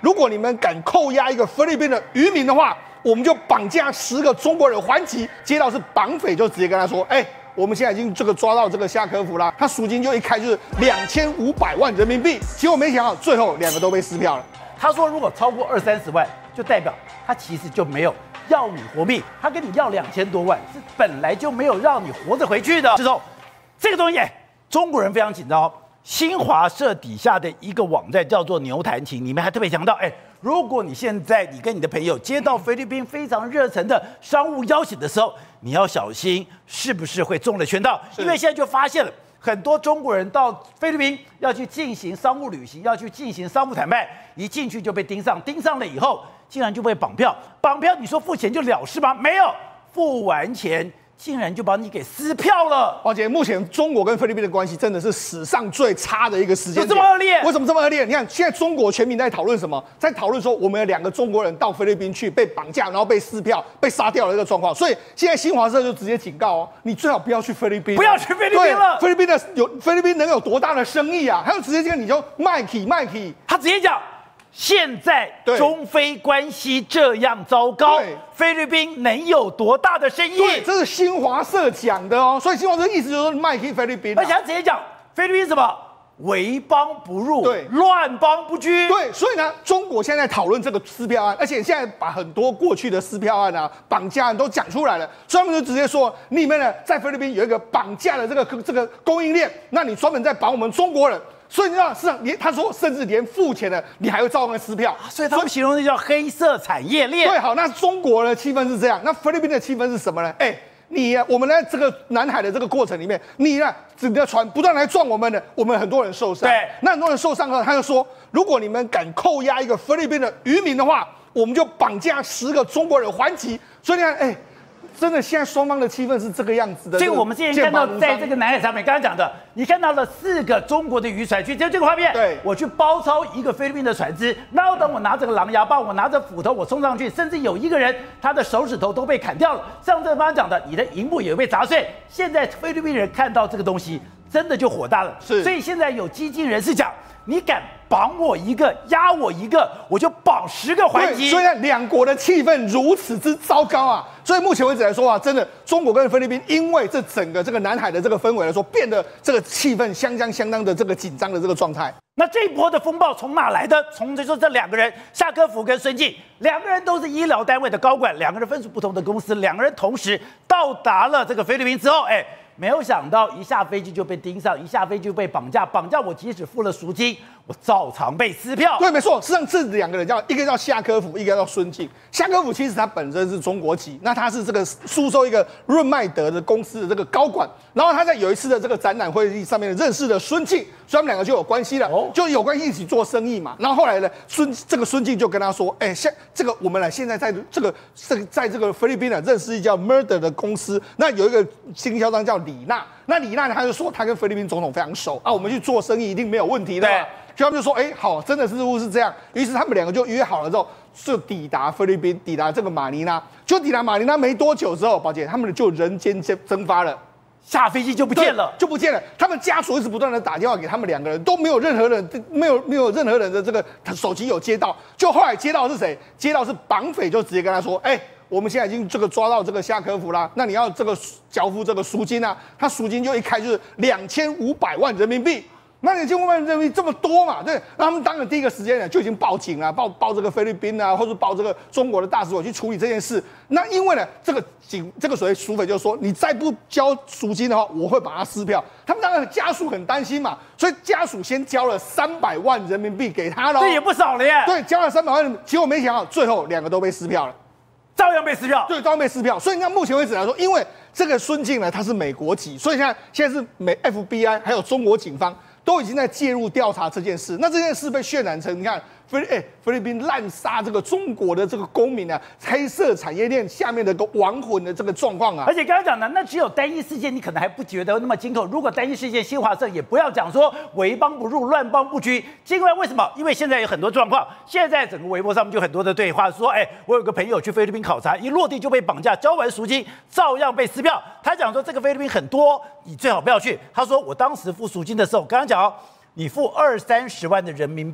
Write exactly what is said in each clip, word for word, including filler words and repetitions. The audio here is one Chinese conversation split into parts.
如果你们敢扣押一个菲律宾的渔民的话，我们就绑架十个中国人还击。接到是绑匪就直接跟他说，哎、欸。我们现在已经这个抓到这个夏科夫啦，他赎金就一开就是两千五百万人民币，结果没想到最后两个都被撕票了。 他说如果超过二三十万，就代表他其实就没有要你活命，他跟你要两千多万，是本来就没有让你活着回去的。之后，这个东西，中国人非常紧张。新华社底下的一个网站叫做牛弹琴，里面还特别强调，哎，如果你现在你跟你的朋友接到菲律宾非常热忱的商务邀请的时候，你要小心是不是会中了圈套，因为现在就发现了很多中国人到菲律宾要去进行商务旅行，要去进行商务谈判，一进去就被盯上，盯上了以后竟然就被绑票，绑票你说付钱就了事吗？没有，付完钱竟然就把你给撕票了。 而且目前中国跟菲律宾的关系真的是史上最差的一个时间点， 有这么恶劣？ 为什么这么恶劣？你看现在中国全民在讨论什么？在讨论说我们有两个中国人到菲律宾去被绑架，然后被撕票、被杀掉的这个状况。所以现在新华社就直接警告哦，你最好不要去菲律宾， 不要去菲律宾了。 菲律宾的有菲律宾能有多大的生意啊？他就直接跟你就卖起卖起， 他直接讲。现在中菲关系这样糟糕，菲律宾能有多大的生意？ 对，这是新华社讲的哦。所以新华社意思就是卖给菲律宾、啊， 而且他直接讲菲律宾什么为邦不入， 对， 乱邦不居。 对，所以呢，中国现在讨论这个撕票案，而且现在把很多过去的撕票案啊、绑架案都讲出来了，专门就直接说你们呢在菲律宾有一个绑架的这个这个供应链，那你专门在绑我们中国人。所以你知道，是连他说，甚至连付钱的，你还会照样撕票。 所以他们形容那叫黑色产业链。 对，好，那中国的气氛是这样，那菲律宾的气氛是什么呢？哎、欸，你我们在这个南海的这个过程里面，你呢，整个船不断来撞我们的，我们很多人受伤。 对， 那很多人受伤了，他就说，如果你们敢扣押一个菲律宾的渔民的话，我们就绑架十个中国人还击。所以你看，哎、欸。真的，现在双方的气氛是这个样子的。 这个我们之前看到，在这个南海上面，刚刚讲的，你看到了四个中国的渔船去，就这个画面。 对， 我去包抄一个菲律宾的船只，然后等我拿着个狼牙棒，我拿着斧头，我冲上去，甚至有一个人他的手指头都被砍掉了。像这刚刚讲的，你的荧幕也被砸碎。现在菲律宾人看到这个东西，真的就火大了。 是， 所以现在有激进人士讲，你敢绑我一个，压我一个，我就绑十个还击。 所以呢，两国的气氛如此之糟糕啊！所以目前为止来说啊，真的，中国跟菲律宾因为这整个这个南海的这个氛围来说，变得这个气氛相当相当的这个紧张的这个状态。 那这一波的风暴从哪来的？从就说这两个人，夏科夫跟孙静，两个人都是医疗单位的高管，两个人分属不同的公司，两个人同时到达了这个菲律宾之后，哎。没有想到一下飞机就被盯上，一下飞机就被绑架，绑架我即使付了赎金，我照常被撕票。 对，没错，实际上这两个人叫一个叫夏科夫，一个叫孙静。夏科夫其实他本身是中国籍，那他是这个苏州一个润麦德的公司的这个高管，然后他在有一次的这个展览会议上面认识了孙静，所以他们两个就有关系了，哦、就有关系一起做生意嘛。然后后来呢，孙这个孙静就跟他说，哎、欸，现这个我们呢现在在这个这个在这个菲律宾呢认识一家 Murder 的公司，那有一个经销商叫李娜，那李娜呢他就说他跟菲律宾总统非常熟啊，我们去做生意一定没有问题的。就他们就说，哎、欸，好，真的似乎是这样。于是他们两个就约好了之后，就抵达菲律宾，抵达这个马尼拉。就抵达马尼拉没多久之后，宝姐他们就人间蒸发了， 下飞机就不见了， 就不见了。他们家属一直不断的打电话给他们两个人，都没有任何人，没有没有任何人的这个手机有接到。就后来接到的是谁？接到是绑匪，就直接跟他说，哎、欸。我们现在已经这个抓到这个夏科夫啦，那你要这个交付这个赎金啊？他赎金就一开就是两千五百万人民币。那两千五百万人民币这么多嘛？对，那他们当然第一个时间呢就已经报警了，报报这个菲律宾啊，或者报这个中国的大使馆去处理这件事。那因为呢，这个警这个所谓赎匪就说，你再不交赎金的话，我会把它撕票。他们当然家属很担心嘛，所以家属先交了三百万人民币给他喽， 这也不少了耶。 对，交了三百万，结果没想到最后两个都被撕票了。 照样被撕票， 对，照样被撕票。所以你看，目前为止来说，因为这个孙静呢，他是美国籍，所以现在现在是美 F B I 还有中国警方都已经在介入调查这件事。那这件事被渲染成，你看菲哎菲律宾滥杀这个中国的这个公民啊，黑色产业链下面的个亡魂的这个状况啊。 而且刚刚讲的，那只有单一事件，你可能还不觉得那么惊恐。如果单一事件，新华社也不要讲说为邦不入，乱邦不居。尽管为什么？因为现在有很多状况，现在整个微博上面就很多的对话，说，哎，我有个朋友去菲律宾考察，一落地就被绑架，交完赎金照样被撕票。他讲说这个菲律宾很多，你最好不要去。他说我当时付赎金的时候，刚刚讲哦，你付二三十万的人民币。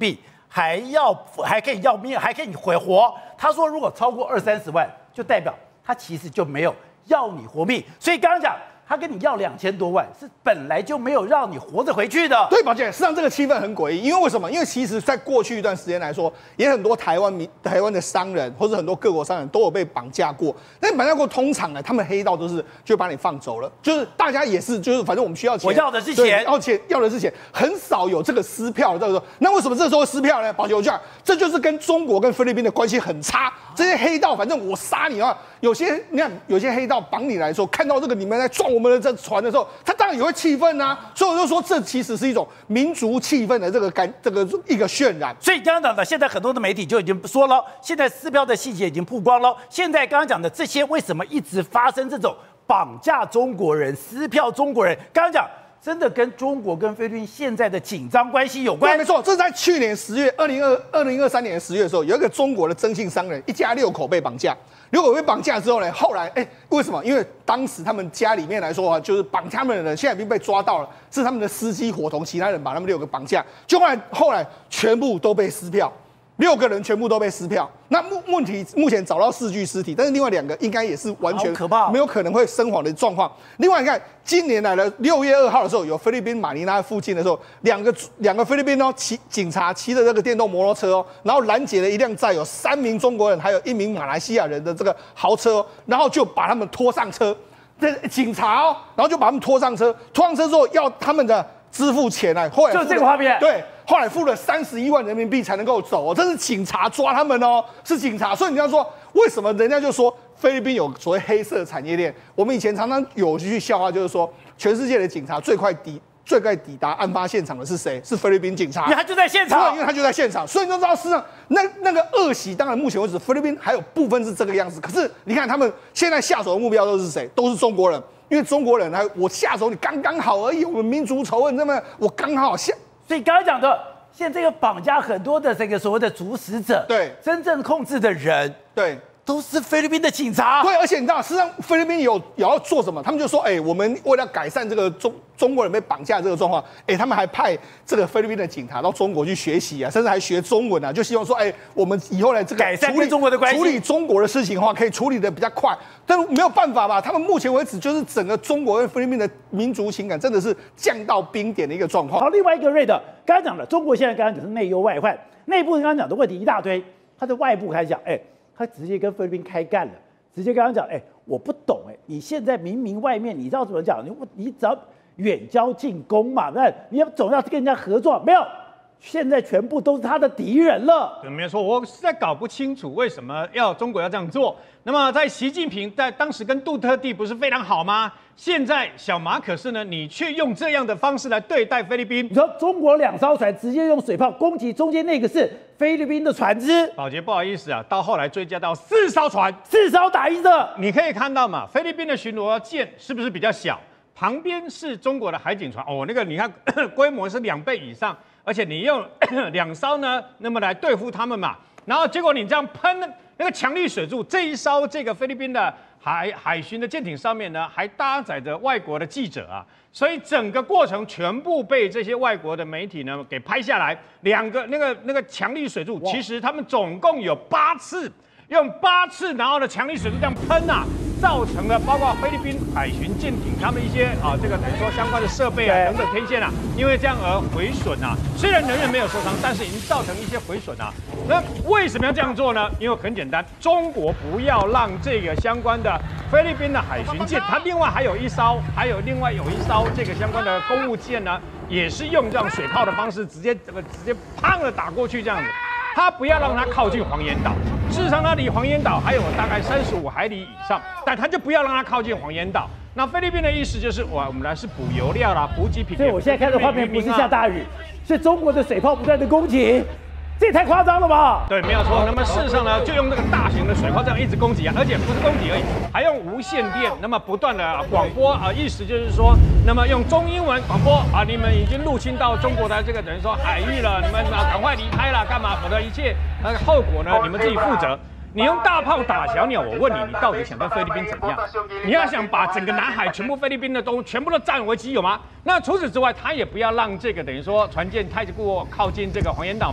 还要还可以要命，还可以回活。他说，如果超过二三十万，就代表他其实就没有要你活命。所以刚刚讲。他跟你要两千多万，是本来就没有让你活着回去的。 对，宝姐，事实上这个气氛很诡异，因为为什么？因为其实在过去一段时间来说，也很多台湾民、台湾的商人或者很多各国商人都有被绑架过。那绑架过，通常呢，他们黑道都是就把你放走了，就是大家也是，就是反正我们需要钱， 我要的是钱， 要钱要的是钱，很少有这个撕票的这个时候。那为什么这时候撕票呢？宝姐，我讲，这就是跟中国跟菲律宾的关系很差。这些黑道，反正我杀你啊！有些你看，有些黑道绑你来说，看到这个你们在撞我们的这船的时候，他当然也会气愤啊。所以我就说，这其实是一种民族气氛的这个感，这个一个渲染。 所以刚刚讲的，现在很多的媒体就已经说了，现在撕票的细节已经曝光了。现在刚刚讲的这些，为什么一直发生这种绑架中国人、撕票中国人？刚刚讲。真的跟中国跟菲律宾现在的紧张关系有关。 对，没错，这是在去年十月，二零二二零二三年十月的时候，有一个中国的征信商人，一家六口被绑架。六口被绑架之后呢，后来哎，为什么？因为当时他们家里面来说啊，就是绑他们的人现在已经被抓到了，是他们的司机伙同其他人把他们六个绑架，就后来后来全部都被撕票。六个人全部都被撕票，那目问题目前找到四具尸体，但是另外两个应该也是完全可怕， 没有可能会生还的状况。另外你看，今年来了六月二号的时候，有菲律宾马尼拉附近的时候，两个两个菲律宾哦骑警察骑着这个电动摩托车哦，然后拦截了一辆载有三名中国人还有一名马来西亚人的这个豪车哦，然后就把他们拖上车，这警察哦，然后就把他们拖上车，拖上车之后要他们的支付钱来，后来就这个画面， 对。后来付了三十一万人民币才能够走哦，这是警察抓他们哦，是警察。所以你要说为什么人家就说菲律宾有所谓黑色产业链？我们以前常常有一句笑话，就是说全世界的警察最快抵最快抵达案发现场的是谁？是菲律宾警察， 因为他就在现场， 因为他就在现场，所以你就知道事实上那那个恶习，当然目前为止菲律宾还有部分是这个样子，可是你看他们现在下手的目标都是谁？都是中国人，因为中国人还我下手你刚刚好而已，我们民族仇恨，那么我刚好下， 所以刚才讲的。现在这个绑架很多的这个所谓的主使者， 对， 真正控制的人， 对， 都是菲律宾的警察。 对，而且你知道，事实上菲律宾有也要做什么？他们就说，哎、欸，我们为了改善这个中中国人被绑架这个状况，哎、欸，他们还派这个菲律宾的警察到中国去学习啊，甚至还学中文啊，就希望说，哎、欸，我们以后来这个改善跟中国的关系， 处理中国的事情的话，可以处理的比较快。但是没有办法吧？他们目前为止就是整个中国跟菲律宾的民族情感真的是降到冰点的一个状况。 好，另外一个瑞德刚才讲了，中国现在刚刚讲是内忧外患，内部刚刚讲的问题一大堆，他的外部开始讲，哎、欸，他直接跟菲律宾开干了，直接跟他讲，哎、欸，我不懂，哎，你现在明明外面你知道怎么讲，你你只要远交近攻嘛，那你要总要跟人家合作，没有。现在全部都是他的敌人了。 对，没错，我实在搞不清楚为什么要中国要这样做。那么，在习近平在当时跟杜特地不是非常好吗？现在小马可是呢，你却用这样的方式来对待菲律宾。 你说中国两艘船直接用水炮攻击中间那个是菲律宾的船只。 宝杰，不好意思啊，到后来追加到四艘船， 四艘打一个。你可以看到嘛，菲律宾的巡逻舰是不是比较小？旁边是中国的海警船哦，那个你看规模是两倍以上。而且你用两艘呢，那么来对付他们嘛，然后结果你这样喷那个强力水柱，这一艘这个菲律宾的海海巡的舰艇上面呢，还搭载着外国的记者啊，所以整个过程全部被这些外国的媒体呢给拍下来。两个那个那个强力水柱，其实他们总共有八次，用八次，然后呢强力水柱这样喷啊。造成了包括菲律宾海巡舰艇他们一些啊，这个等于说相关的设备啊等等天线啊，因为这样而毁损啊。虽然人员没有受伤，但是已经造成一些毁损啊。那为什么要这样做呢？因为很简单，中国不要让这个相关的菲律宾的海巡舰，它另外还有一艘，还有另外有一艘这个相关的公务舰呢，也是用这样水炮的方式直接这个直接砰的打过去这样子。他不要让它靠近黄岩岛，事实上它离黄岩岛还有大概三十五海里以上，但他就不要让它靠近黄岩岛。那菲律宾的意思就是，哇，我们来是补油料啦，补给品。 所以我现在看的画面不是下大雨，是中国的水炮不断的攻击。这也太夸张了吧？ 对，没有错。那么事实上呢，就用那个大型的水炮这样一直攻击啊，而且不是攻击而已，还用无线电，那么不断的广播啊，意思就是说，那么用中英文广播啊，你们已经入侵到中国的这个等于说海域了，你们啊赶快离开了，干嘛？否则一切那个后果呢，你们自己负责。你用大炮打小鸟，我问你，你到底想跟菲律宾怎样？你要想把整个南海全部菲律宾的东全部都占为己有吗？那除此之外，他也不要让这个等于说船舰太过靠近这个黄岩岛嘛。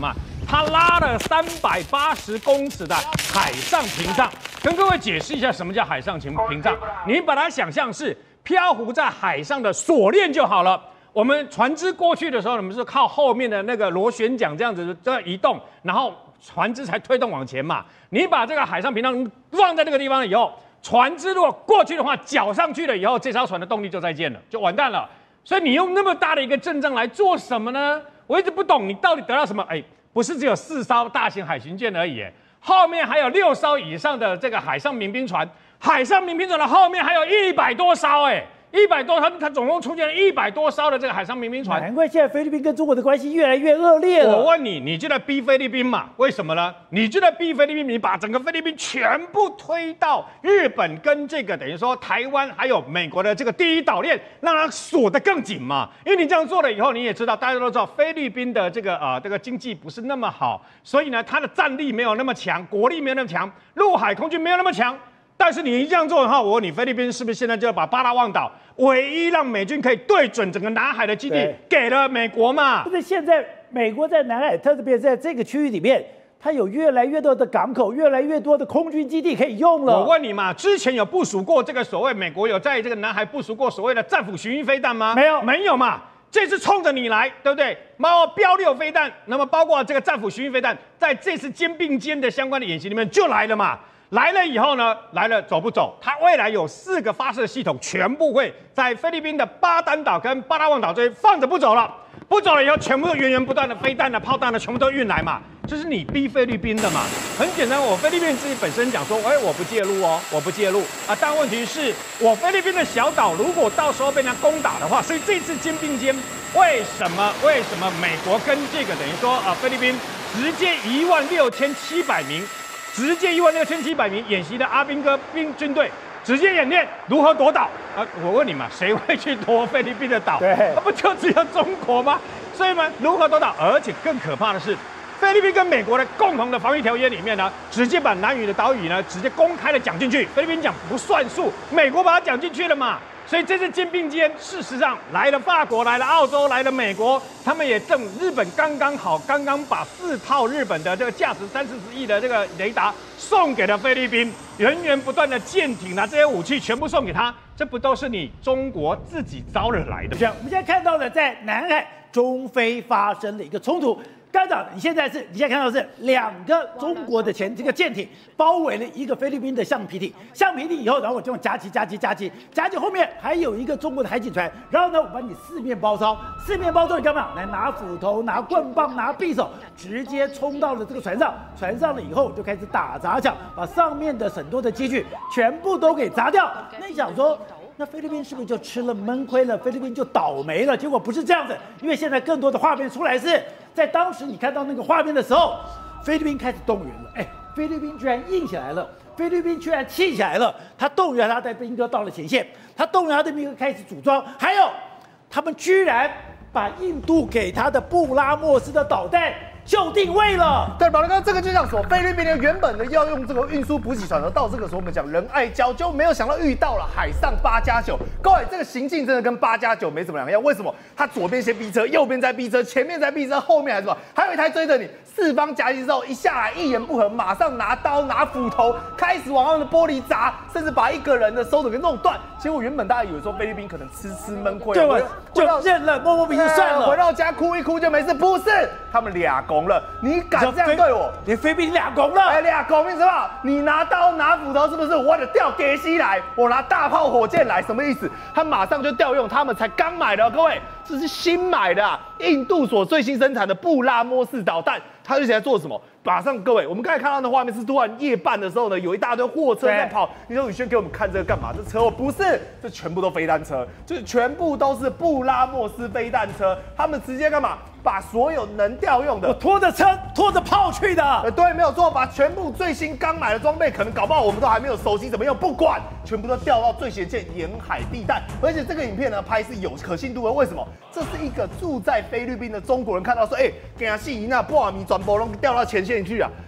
它拉了三百八十公尺的海上屏障。跟各位解释一下什么叫海上屏屏障，你把它想象是漂浮在海上的锁链就好了。我们船只过去的时候，我们是靠后面的那个螺旋桨这样子这样移动，然后船只才推动往前嘛。你把这个海上屏障放在这个地方以后，船只如果过去的话，搅上去了以后，这艘船的动力就再见了，就完蛋了。所以你用那么大的一个阵仗来做什么呢？我一直不懂，你到底得到什么？哎，不是只有四艘大型海巡舰而已，后面还有六艘以上的这个海上民兵船，海上民兵船的后面还有一百多艘，哎。一百多，它它总共出现了一百多艘的这个海上民兵船， 难怪现在菲律宾跟中国的关系越来越恶劣了。 我问你，你就在逼菲律宾嘛？为什么呢？你就在逼菲律宾，你把整个菲律宾全部推到日本跟这个等于说台湾还有美国的这个第一岛链，让它锁得更紧嘛。因为你这样做了以后，你也知道，大家都知道菲律宾的这个呃这个经济不是那么好，所以呢，它的战力没有那么强，国力没有那么强，陆海空军没有那么强。但是你一这样做的话，我问你，菲律宾是不是现在就要把巴拉望岛唯一让美军可以对准整个南海的基地给了美国嘛？ 不是，现在美国在南海，特别在这个区域里面，它有越来越多的港口，越来越多的空军基地可以用了。 我问你嘛，之前有部署过这个所谓美国有在这个南海部署过所谓的战斧巡弋飞弹吗？ 没有， 没有嘛。这次冲着你来，对不对？包括标六飞弹，那么包括这个战斧巡弋飞弹，在这次肩并肩的相关的演习里面就来了嘛。来了以后呢，来了走不走？它未来有四个发射系统，全部会在菲律宾的巴丹岛跟巴拉望岛这边放着不走了。不走了以后，全部都源源不断的飞弹的、炮弹的，全部都运来嘛。这是你逼菲律宾的嘛？很简单，我菲律宾自己本身讲说，哎，我不介入哦，我不介入啊。但问题是我菲律宾的小岛，如果到时候被人家攻打的话，所以这次肩并肩，为什么？为什么美国跟这个等于说啊，菲律宾直接一万六千七百名？直接一万六千七百名演习的阿兵哥兵军队，直接演练如何夺岛啊！我问你嘛，谁会去夺菲律宾的岛？ 对， 那不就只有中国吗？所以呢，如何夺岛？而且更可怕的是，菲律宾跟美国的共同的防御条约里面呢，直接把南屿的岛屿呢，直接公开的讲进去。菲律宾讲不算数，美国把它讲进去了嘛。所以这次肩并肩，事实上来了法国，来了澳洲，来了美国，他们也正日本刚刚好，刚刚把四套日本的这个价值三四十亿的这个雷达送给了菲律宾，源源不断的舰艇啊，这些武器全部送给他，这不都是你中国自己招惹来的？ 这样，我们现在看到的在南海中非发生了一个冲突。刚讲，你现在是，你现在看到的是两个中国的前这个舰艇包围了一个菲律宾的橡皮艇，橡皮艇以后，然后我就用夹击、夹击、夹击，夹击后面还有一个中国的海警船，然后呢，我把你四面包抄，四面包抄你干嘛？来拿斧头、拿棍棒、拿匕首，直接冲到了这个船上，船上了以后就开始打砸抢，把上面的很多的机具全部都给砸掉。那你想说？那菲律宾是不是就吃了闷亏了？菲律宾就倒霉了？结果不是这样子，因为现在更多的画面出来是在当时你看到那个画面的时候，菲律宾开始动员了。哎，菲律宾居然硬起来了，菲律宾居然气起来了，他动员他的兵哥到了前线，他动员他的兵哥开始组装，还有他们居然把印度给他的布拉莫斯的导弹就定位了。 对，宝林哥，这个就像说菲律宾呢原本呢要用这个运输补给船，而到这个时候我们讲仁爱礁，就没有想到遇到了海上八加九。各位，这个行径真的跟八加九没什么两样。为什么？他左边先逼车，右边再逼车，前面再逼车，后面还是什么？还有一台追着你，四方夹击之后一下来一言不合，马上拿刀拿斧头开始往他们的玻璃砸，甚至把一个人的手指给弄断。结果原本大家以为说菲律宾可能吃吃闷亏， 对吧？就认了，摸摸鼻子算了， 回到家哭一哭就没事。不是，他们俩拱了，你敢这样对我？ 连菲律宾俩拱了， 哎，俩拱，你知道？你拿刀拿斧头是不是？我得调给西来，我拿大炮火箭来，什么意思？他马上就调用他们才刚买的，各位，这是新买的、啊，印度所最新生产的布拉莫斯导弹，他就现在做什么？马上各位，我们刚才看到的画面是突然夜半的时候呢，有一大堆货车在跑。你说宇轩给我们看这个干嘛？这车祸不是，这全部都飞弹车，就是全部都是布拉莫斯飞弹车，他们直接干嘛？把所有能调用的， 我拖着车拖着炮去的。 呃，对，没有错，把全部最新刚买的装备，可能搞不好我们都还没有熟悉怎么用，不管，全部都调到最前线沿海避弹。而且这个影片呢拍是有可信度的，为什么？这是一个住在菲律宾的中国人看到说，哎、欸，给他戏那破米转播龙调到前线去啊。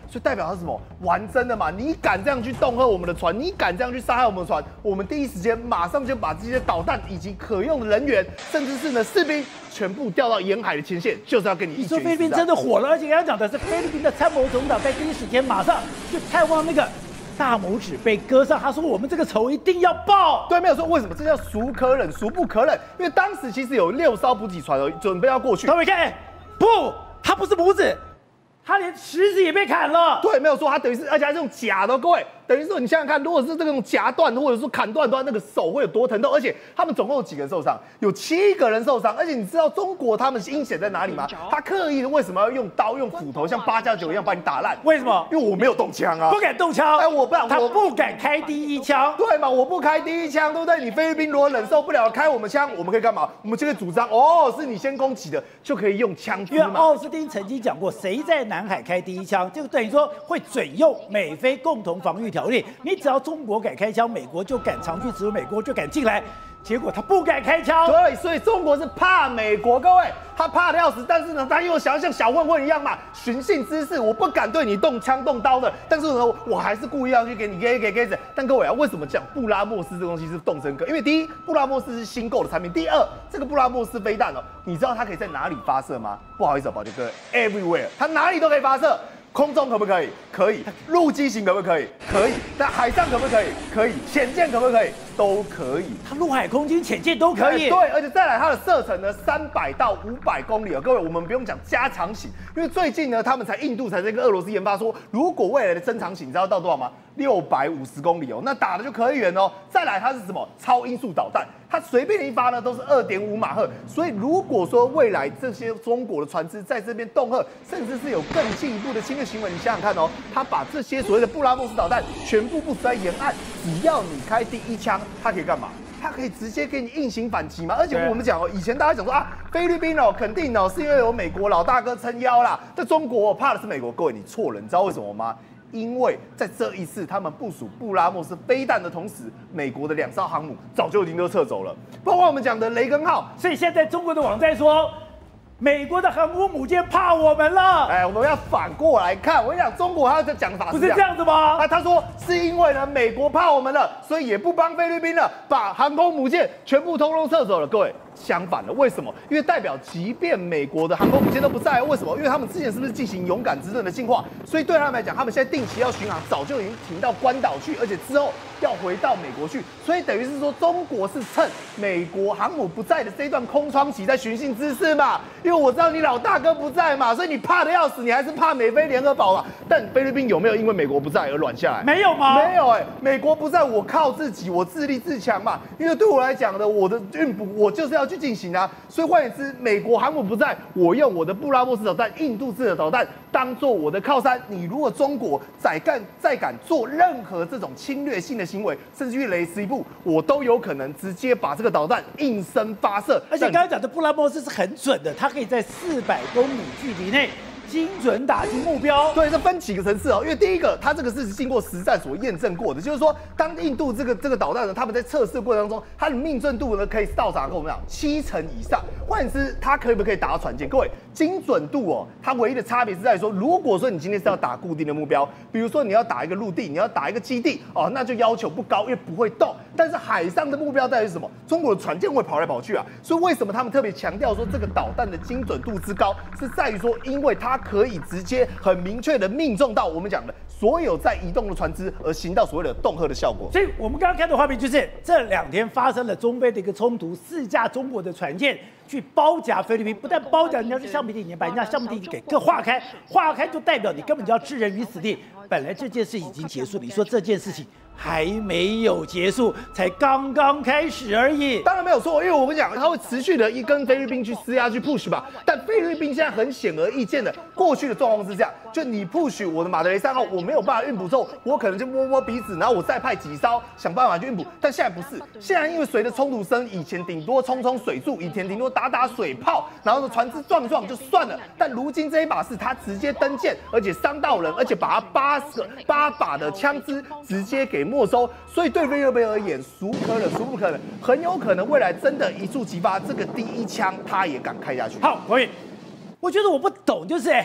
所以代表他是什么？玩真的嘛？你敢这样去恫吓我们的船，你敢这样去杀害我们的船，我们第一时间马上就把这些导弹以及可用的人员，甚至是呢士兵，全部调到沿海的前线，就是要跟你一决一死。 你说菲律宾真的火了，而且刚刚讲的是菲律宾的参谋总长在第一时间马上就探望那个。大拇指被割上，他说我们这个仇一定要报。 对，没有说为什么，这叫孰可忍孰不可忍。因为当时其实有六艘补给船哦，准备要过去。 各位看，不，他不是拇指，他连食指也被砍了。 对，没有说他等于是，而且还是用假的，各位。等于说，你想想看，如果是这种夹断或者说砍断的话，那个手会有多疼痛？而且他们总共有几个人受伤？有七个人受伤。而且你知道中国他们阴险在哪里吗？他刻意的为什么要用刀、用斧头，像八加九一样把你打烂？ 为什么？ 因为我没有动枪啊， 不敢动枪。 哎，我不敢， 他不敢开第一枪。 对嘛？我不开第一枪，对不对？你菲律宾如果忍受不了开我们枪，我们可以干嘛？我们就可以主张，哦，是你先攻击的，就可以用枪支嘛。 因为奥斯汀曾经讲过，谁在南海开第一枪，就等于说会准用美菲共同防御条例。你只要中国敢开枪，美国就敢长驱直入，美国就敢进来。结果他不敢开枪， 对，所以中国是怕美国，各位，他怕的要死，但是呢，他又想要像小混混一样嘛，寻衅滋事，我不敢对你动枪动刀的，但是呢，我还是故意要去给你给给给给。但各位啊，为什么讲布拉莫斯这个东西是动真格？因为第一，布拉莫斯是新购的产品；第二，这个布拉莫斯飞弹哦，你知道它可以在哪里发射吗？不好意思啊，宝杰哥 ，everywhere， 它哪里都可以发射。空中可不可以？可以。陆基型可不可以？可以。那海上可不可以？可以。潜舰可不可以？都可以。 它陆海空军潜舰都可以。 对，而且再来它的射程呢，三百到五百公里哦。各位，我们不用讲加长型，因为最近呢，他们才印度才在跟俄罗斯研发说，如果未来的增长型，你知道到多少吗？六百五十公里哦，那打的就可以远哦。再来，它是什么？超音速导弹，它随便一发呢都是二点五马赫。所以如果说未来这些中国的船只在这边恫吓，甚至是有更进一步的侵略行为，你想想看哦，它把这些所谓的布拉莫斯导弹全部部署在沿岸，只要你开第一枪，它可以干嘛？它可以直接给你硬行反击嘛。而且我们讲哦，以前大家讲说啊，菲律宾哦，肯定哦是因为有美国老大哥撑腰啦，在中国、哦、怕的是美国。各位，你错了，你知道为什么吗？因为在这一次他们部署布拉莫斯飞弹的同时，美国的两艘航母早就已经都撤走了，包括我们讲的雷根号。 所以现在中国的网站说，美国的航母母舰怕我们了。 哎，我们要反过来看，我跟你讲，中国他的讲法不是这样子吗？ 啊，他说是因为呢，美国怕我们了，所以也不帮菲律宾了，把航空母舰全部通通撤走了。各位。相反的，为什么？因为代表，即便美国的航空母舰都不在，为什么？因为他们之前是不是进行勇敢之盾的进化？所以对他们来讲，他们现在定期要巡航，早就已经停到关岛去，而且之后要回到美国去。所以等于是说，中国是趁美国航母不在的这一段空窗期在寻衅滋事嘛。因为我知道你老大哥不在嘛，所以你怕的要死，你还是怕美菲联合保嘛。但菲律宾有没有因为美国不在而软下来？ 没有吗？ 没有哎、欸，美国不在，我靠自己，我自立自强嘛。因为对我来讲呢，我的运补我就是要去进行啊。所以换言之，美国航母不在，我用我的布拉莫斯导弹、印度制的导弹当做我的靠山。你如果中国再敢再敢做任何这种侵略性的行为，甚至越雷池一步，我都有可能直接把这个导弹应声发射。 而且刚才讲的布拉莫斯是很准的，它可以在四百公里距离内精准打击目标。 对，这分几个层次哦，因为第一个，它这个是经过实战所验证过的，就是说，当印度这个这个导弹呢，他们在测试过程当中，它的命中度呢可以到达跟我们讲七成以上。换言之，它可不可以打到船舰？各位，精准度哦，它唯一的差别是在说，如果说你今天是要打固定的目标，比如说你要打一个陆地，你要打一个基地哦，那就要求不高，因为不会动。但是海上的目标在于什么？中国的船舰会跑来跑去啊，所以为什么他们特别强调说这个导弹的精准度之高，是在于说，因为它可以直接很明确的命中到我们讲的所有在移动的船只，而行到所谓的恫吓的效果。 所以我们刚刚看的画面就是这两天发生了中菲的一个冲突，四架中国的船舰去包夹菲律宾，不但包夹人家是橡皮艇，也把人家橡皮艇给各划开，划开就代表你根本就要置人于死地。本来这件事已经结束，你说这件事情还没有结束，才刚刚开始而已。 当然没有错，因为我跟你讲，它会持续的一跟菲律宾去施压去 push 吧。但菲律宾现在很显而易见的，过去的状况是这样：就你 push 我的马德雷三号，我没有办法运补之后，我可能就摸摸鼻子，然后我再派几艘想办法去运补。但现在不是，现在因为随着冲突升，以前顶多冲冲水柱，以前顶多打打水炮，然后呢船只撞撞就算了。但如今这一把是他直接登舰，而且伤到人，而且把他八个八把的枪支直接给没收，所以对菲律宾而言，孰可忍孰不可忍，很有可能未来真的一触即发，这个第一枪他也敢开下去。 好，国宇，我觉得我不懂，就是哎、欸，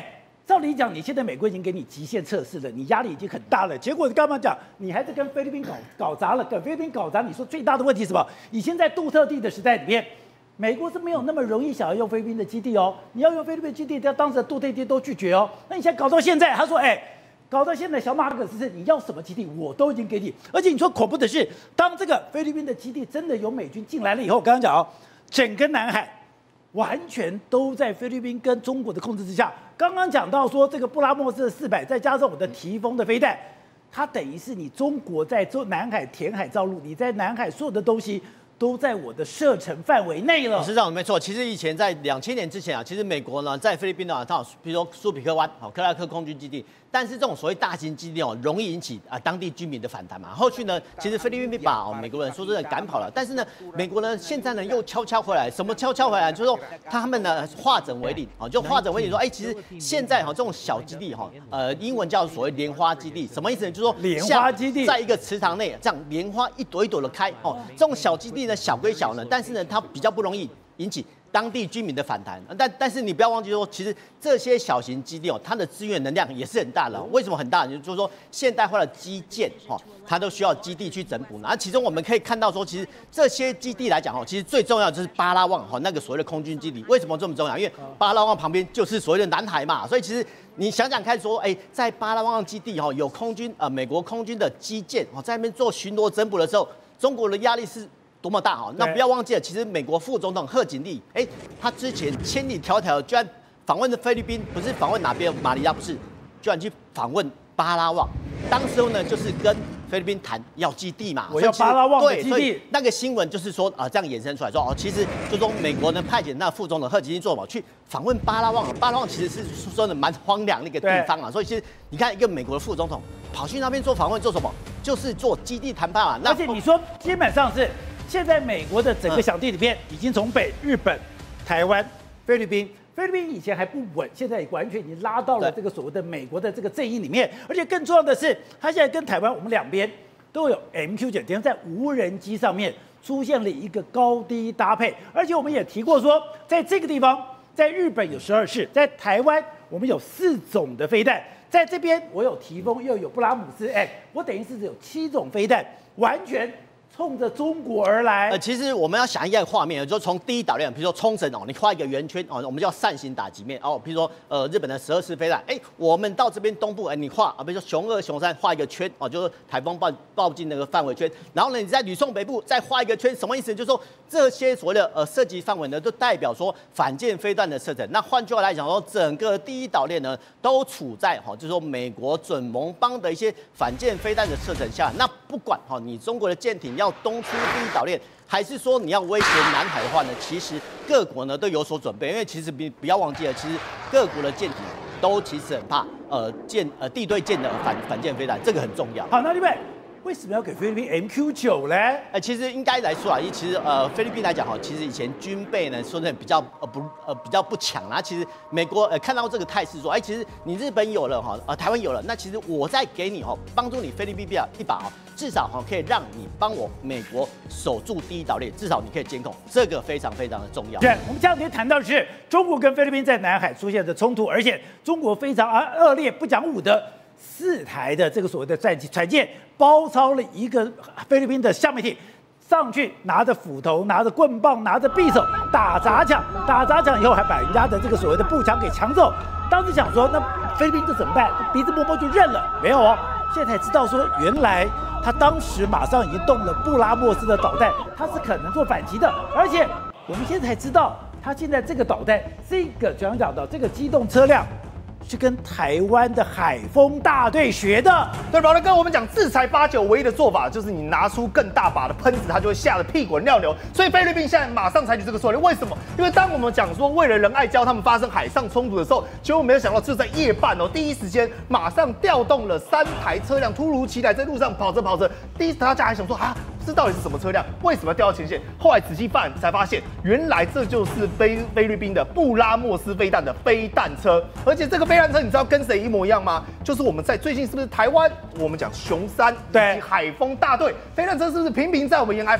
照理讲，你现在美国已经给你极限测试了，你压力已经很大了。结果刚刚讲，你还是跟菲律宾搞搞砸了，跟菲律宾搞砸。你说最大的问题是什么？以前在杜特地的时代里面，美国是没有那么容易想要用菲律宾的基地哦。你要用菲律宾基地，他当时的杜特地都拒绝哦。那你现在搞到现在，他说，哎，搞到现在，小马可斯是你要什么基地，我都已经给你。而且你说恐怖的是，当这个菲律宾的基地真的有美军进来了以后，刚刚讲哦，整个南海。完全都在菲律宾跟中国的控制之下。刚刚讲到说，这个布拉莫斯的四百，再加上我的提丰的飞弹，它等于是你中国在中南海填海造陆，你在南海所有的东西都在我的射程范围内了。 是这样，没错。其实以前在两千年之前啊，其实美国呢在菲律宾呢，它有比如说苏比克湾、好克拉克空军基地。但是这种所谓大型基地哦，容易引起啊当地居民的反弹嘛。后续呢，其实菲律宾把哦美国人说真的赶跑了，但是呢，美国呢现在呢又悄悄回来，什么悄悄回来？就是说他们呢化整为零哦，就化整为零说，哎，其实现在哈这种小基地哈，呃，英文叫所谓莲花基地，什么意思呢？就是说莲花基地在一个池塘内，这样莲花一朵一朵的开哦。这种小基地呢小归小呢，但是呢它比较不容易引起当地居民的反弹，但但是你不要忘记说，其实这些小型基地哦，它的资源能量也是很大的。为什么很大？就是说现代化的基建哦，它都需要基地去整补。然后其中我们可以看到说，其实这些基地来讲哦，其实最重要的就是巴拉望哈那个所谓的空军基地。为什么这么重要？因为巴拉望旁边就是所谓的南海嘛，所以其实你想想看说，哎，在巴拉望基地哈有空军呃美国空军的基建哦，在那边做巡逻整补的时候，中国的压力是多么大哈！那不要忘记了，其实美国副总统贺锦丽，哎，他之前千里迢迢居然访问的菲律宾，不是访问哪边马尼拉，不是，居然去访问巴拉望。当时候呢，就是跟菲律宾谈要基地嘛， 我要巴拉望的基地。 所以那个新闻就是说啊、呃，这样衍生出来说哦，其实就说美国呢派遣那副总统贺锦丽做什么去访问巴拉望，巴拉望其实是说的蛮荒凉的一个地方啊，所以其实你看一个美国的副总统跑去那边做访问做什么？就是做基地谈判啊。 而且你说基本上是。现在美国的整个小弟里面，已经从北、日本、台湾、菲律宾，菲律宾以前还不稳，现在完全已经拉到了这个所谓的美国的这个阵营里面。而且更重要的是，它现在跟台湾我们两边都有 M Q 九，等于在无人机上面出现了一个高低搭配。而且我们也提过说，在这个地方，在日本有十二式，在台湾我们有四种的飞弹，在这边我有提丰又有布拉姆斯，哎，我等于是有七种飞弹，完全冲着中国而来。 呃，其实我们要想一个画面，就从第一岛链，比如说冲绳哦，你画一个圆圈哦，我们叫扇形打击面哦。比如说呃，日本的十二式飞弹，哎，我们到这边东部，哎，你画啊，比如说熊二、熊三画一个圈哦，就是台风暴暴进那个范围圈。然后呢，你在吕宋北部再画一个圈，什么意思？就是说这些所谓的呃射击范围呢，都代表说反舰飞弹的射程。那换句话来讲说，整个第一岛链呢，都处在哈、哦，就是说美国准盟邦的一些反舰飞弹的射程下。那不管哈、哦，你中国的舰艇要东出第一岛链，还是说你要威胁南海的话呢？其实各国呢都有所准备，因为其实不不要忘记了，其实各国的舰艇都其实很怕呃舰呃地对舰的反反舰飞弹，这个很重要。 好，那另外为什么要给菲律宾 M Q 九呢？ 呃，其实应该来说啊，因为其实呃菲律宾来讲哈，其实以前军备呢说真的比较呃不呃比较不强啦。其实美国呃看到这个态势说，哎，其实你日本有了哈，呃台湾有了，那其实我再给你哈，帮助你菲律宾一把哈。至少哈可以让你帮我美国守住第一岛链，至少你可以监控，这个非常非常的重要。 对，我们这两天谈到的是中国跟菲律宾在南海出现的冲突，而且中国非常恶劣、不讲武的四台的这个所谓的战机船舰包抄了一个菲律宾的橡皮艇。上去拿着斧头、拿着棍棒、拿着匕首打砸抢，打砸抢以后还把人家的这个所谓的步枪给抢走。当时想说，那菲律宾这怎么办？鼻子摸摸就认了，没有哦。现在才知道说，原来他当时马上已经动了布拉莫斯的导弹，他是可能做反击的。而且我们现在才知道，他现在这个导弹，这个讲讲的这个机动车辆。是跟台湾的海风大队学的。 对，宝德哥，我们讲制裁八九唯一的做法就是你拿出更大把的喷子，它就会吓得屁滚尿流。所以菲律宾现在马上采取这个策略，为什么？因为当我们讲说为了仁爱礁他们发生海上冲突的时候，结果没有想到就在夜半哦，第一时间马上调动了三台车辆，突如其来在路上跑着跑着，第一大家还想说啊。这到底是什么车辆？为什么要调到前线？后来仔细发才发现，原来这就是菲菲律宾的布拉莫斯飞弹的飞弹车。而且这个飞弹车，你知道跟谁一模一样吗？就是我们在最近是不是台湾？我们讲雄三以及海风大队飞弹车是不是频频在我们沿海跑？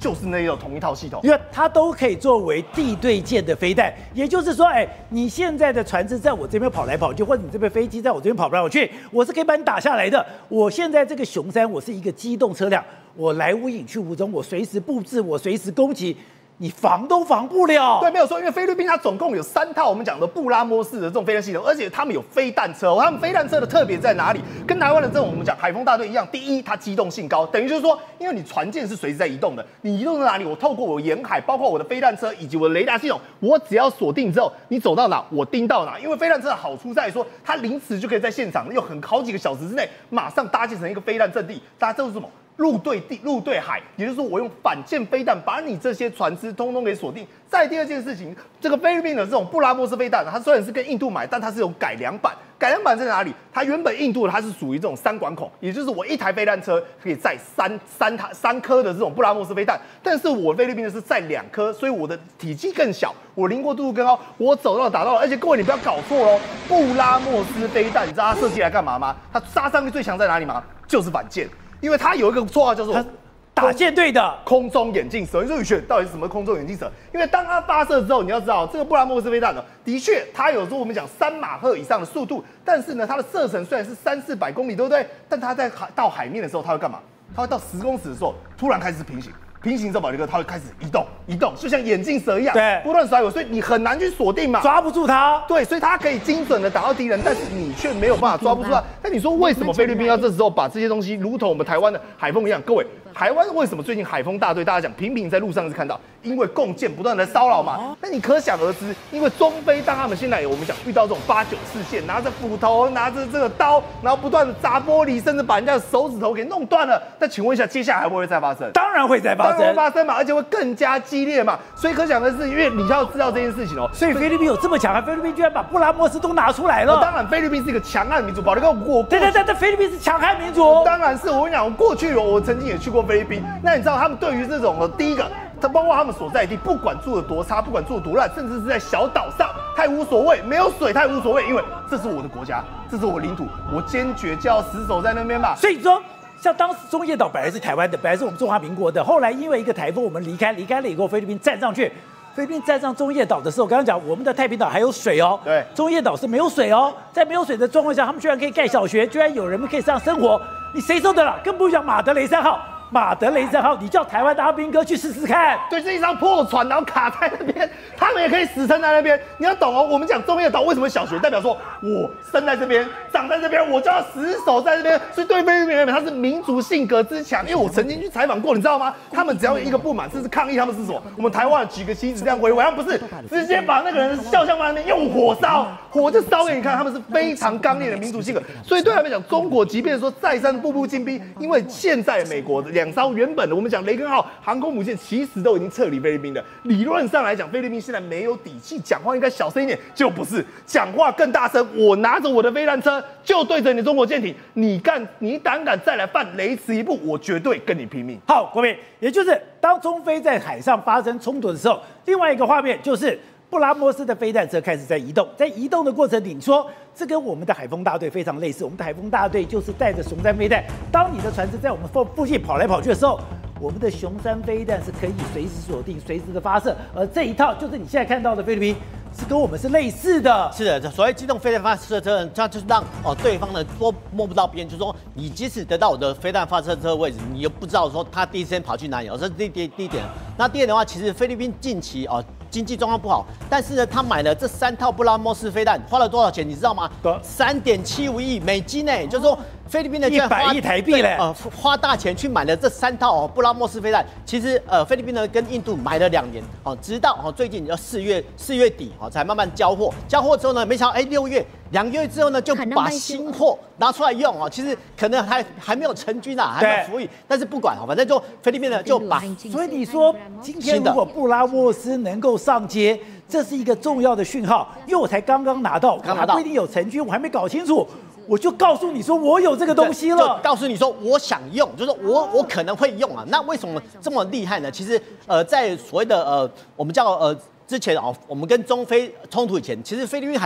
就是那种同一套系统， 因为它都可以作为地对舰的飞弹，也就是说，哎，你现在的船只在我这边跑来跑去，或者你这边飞机在我这边跑来跑去，我是可以把你打下来的。我现在这个雄三，我是一个机动车辆，我来无影去无踪，我随时布置，我随时攻击。你防都防不了。 对，没有错，因为菲律宾它总共有三套我们讲的布拉摩式的这种飞弹系统，而且他们有飞弹车、哦。他们飞弹车的特别在哪里？跟台湾的这种我们讲海风大队一样，第一，它机动性高，等于就是说，因为你船舰是随时在移动的，你移动到哪里，我透过我沿海，包括我的飞弹车以及我的雷达系统，我只要锁定之后，你走到哪，我盯到哪。因为飞弹车的好处在于说，它临时就可以在现场用很好几个小时之内，马上搭建成一个飞弹阵地。大家知道是什么？陆对地，陆对海，也就是说，我用反舰飞弹把你这些船只通通给锁定。再第二件事情，这个菲律宾的这种布拉莫斯飞弹，它虽然是跟印度买，但它是有改良版。改良版在哪里？它原本印度它是属于这种三管孔，也就是我一台飞弹车可以载三三台三颗的这种布拉莫斯飞弹，但是我菲律宾的是载两颗，所以我的体积更小，我灵活度更高，我走到打到了。而且各位你不要搞错喽，布拉莫斯飞弹，你知道它设计来干嘛吗？它杀伤力最强在哪里吗？就是反舰。因为它有一个绰号叫做打舰队的空中眼镜蛇。你说宇轩到底是什么空中眼镜蛇？因为当它发射之后，你要知道这个布拉莫斯飞弹呢，的确它有时候我们讲三马赫以上的速度，但是呢它的射程虽然是三四百公里，对不对？但它在海到海面的时候，它会干嘛？它会到十公尺的时候突然开始平行。平行之后，宝力哥它会开始移动，移动，就像眼镜蛇一样， 对， 不断甩尾，所以你很难去锁定嘛， 抓不住它。 对，所以它可以精准的打到敌人，但是你却没有办法抓不住它。那你说为什么菲律宾要这时候把这些东西，如同我们台湾的海风一样？各位，台湾为什么最近海风大队大家讲频频在路上是看到？因为共建不断的骚扰嘛。那你可想而知，因为中非当他们现在有我们讲遇到这种八九四线，拿着斧头，拿着这个刀，然后不断的砸玻璃，甚至把人家的手指头给弄断了。那请问一下，接下来还会不会再发生？ 当然会再发生， 当然会发生嘛，而且会更加激烈嘛。所以可想而知，因为你要知道这件事情哦。 所以菲律宾有这么强，菲律宾居然把布拉莫斯都拿出来了。 当然，菲律宾是一个强悍民族。宝力哥，我对对对对，菲律宾是强悍民族。 当然是，我跟你讲，我过去我曾经也去过菲律宾。那你知道他们对于这种的第一个，它包括他们所在地，不管住的多差，不管住的多烂，甚至是在小岛上，它也无所谓，没有水它也无所谓，因为这是我的国家，这是我的领土，我坚决就要死守在那边嘛。 所以说。像当时中业岛本来是台湾的，本来是我们中华民国的，后来因为一个台风，我们离开，离开了以后，菲律宾站上去，菲律宾站上中业岛的时候，刚刚讲我们的太平岛还有水哦， 对， 中业岛是没有水哦，在没有水的状况下，他们居然可以盖小学，居然有人们可以这样生活，你谁受得了？更不讲马德雷三号。马德雷三号，你叫台湾的阿兵哥去试试看。 对，这一艘破船，然后卡在那边，他们也可以死撑在那边。你要懂哦，我们讲中业岛为什么小学，代表说我生在这边，长在这边，我就要死守在这边。所以对菲律宾人，他是民族性格之强。因为我曾经去采访过，你知道吗？他们只要有一个不满，甚至抗议，他们是什么？我们台湾举个旗子这样维维，他们不是直接把那个人肖像放在那边用火烧，火就烧给你看。他们是非常刚烈的民族性格。所以对他们讲，中国即便说再三步步进逼，因为现在美国的两艘原本的我们讲雷根号航空母舰其实都已经撤离菲律宾了。理论上来讲，菲律宾现在没有底气，讲话应该小声一点，就不是讲话更大声。我拿着我的飞弹车就对着你的中国舰艇，你敢你胆敢再来犯雷池一步，我绝对跟你拼命。 好，国民，也就是当中非在海上发生冲突的时候，另外一个画面就是布拉莫斯的飞弹车开始在移动，在移动的过程里，你说这跟我们的海风大队非常类似。我们的海风大队就是带着雄三飞弹，当你的船只在我们附附近跑来跑去的时候，我们的雄三飞弹是可以随时锁定、随时的发射。而这一套就是你现在看到的菲律宾，是跟我们是类似的。 是的，所谓机动飞弹发射车，它就是让哦对方呢都摸不到边，就是说你即使得到我的飞弹发射车的位置，你又不知道说它第一时间跑去哪里。哦，这是第第第一点。那第二点的话，其实菲律宾近期哦。经济状况不好，但是呢，他买了这三套布拉莫斯飞弹，花了多少钱？你知道吗？三点七五亿美金呢，就是说菲律宾的一百亿台币嘞， 呃，花大钱去买了这三套哦布拉莫斯飞弹。其实呃，菲律宾呢跟印度买了两年，哦，直到哦最近要四月四月底哦才慢慢交货。交货之后呢，没想到哎六月两个月之后呢，就把新货拿出来用哦。其实可能还还没有成军啊，还没有服役，但是不管哦，反正就菲律宾呢就把。 所以你说今天如果布拉莫斯能够上街，这是一个重要的讯号，因为我才刚刚拿到， 刚拿到不一定有成军，我还没搞清楚，我就告诉你说我有这个东西了， 就告诉你说我想用，就是我我可能会用啊。那为什么这么厉害呢？其实呃，在所谓的呃，我们叫呃。之前哦，我们跟中非冲突以前，其实菲律宾海军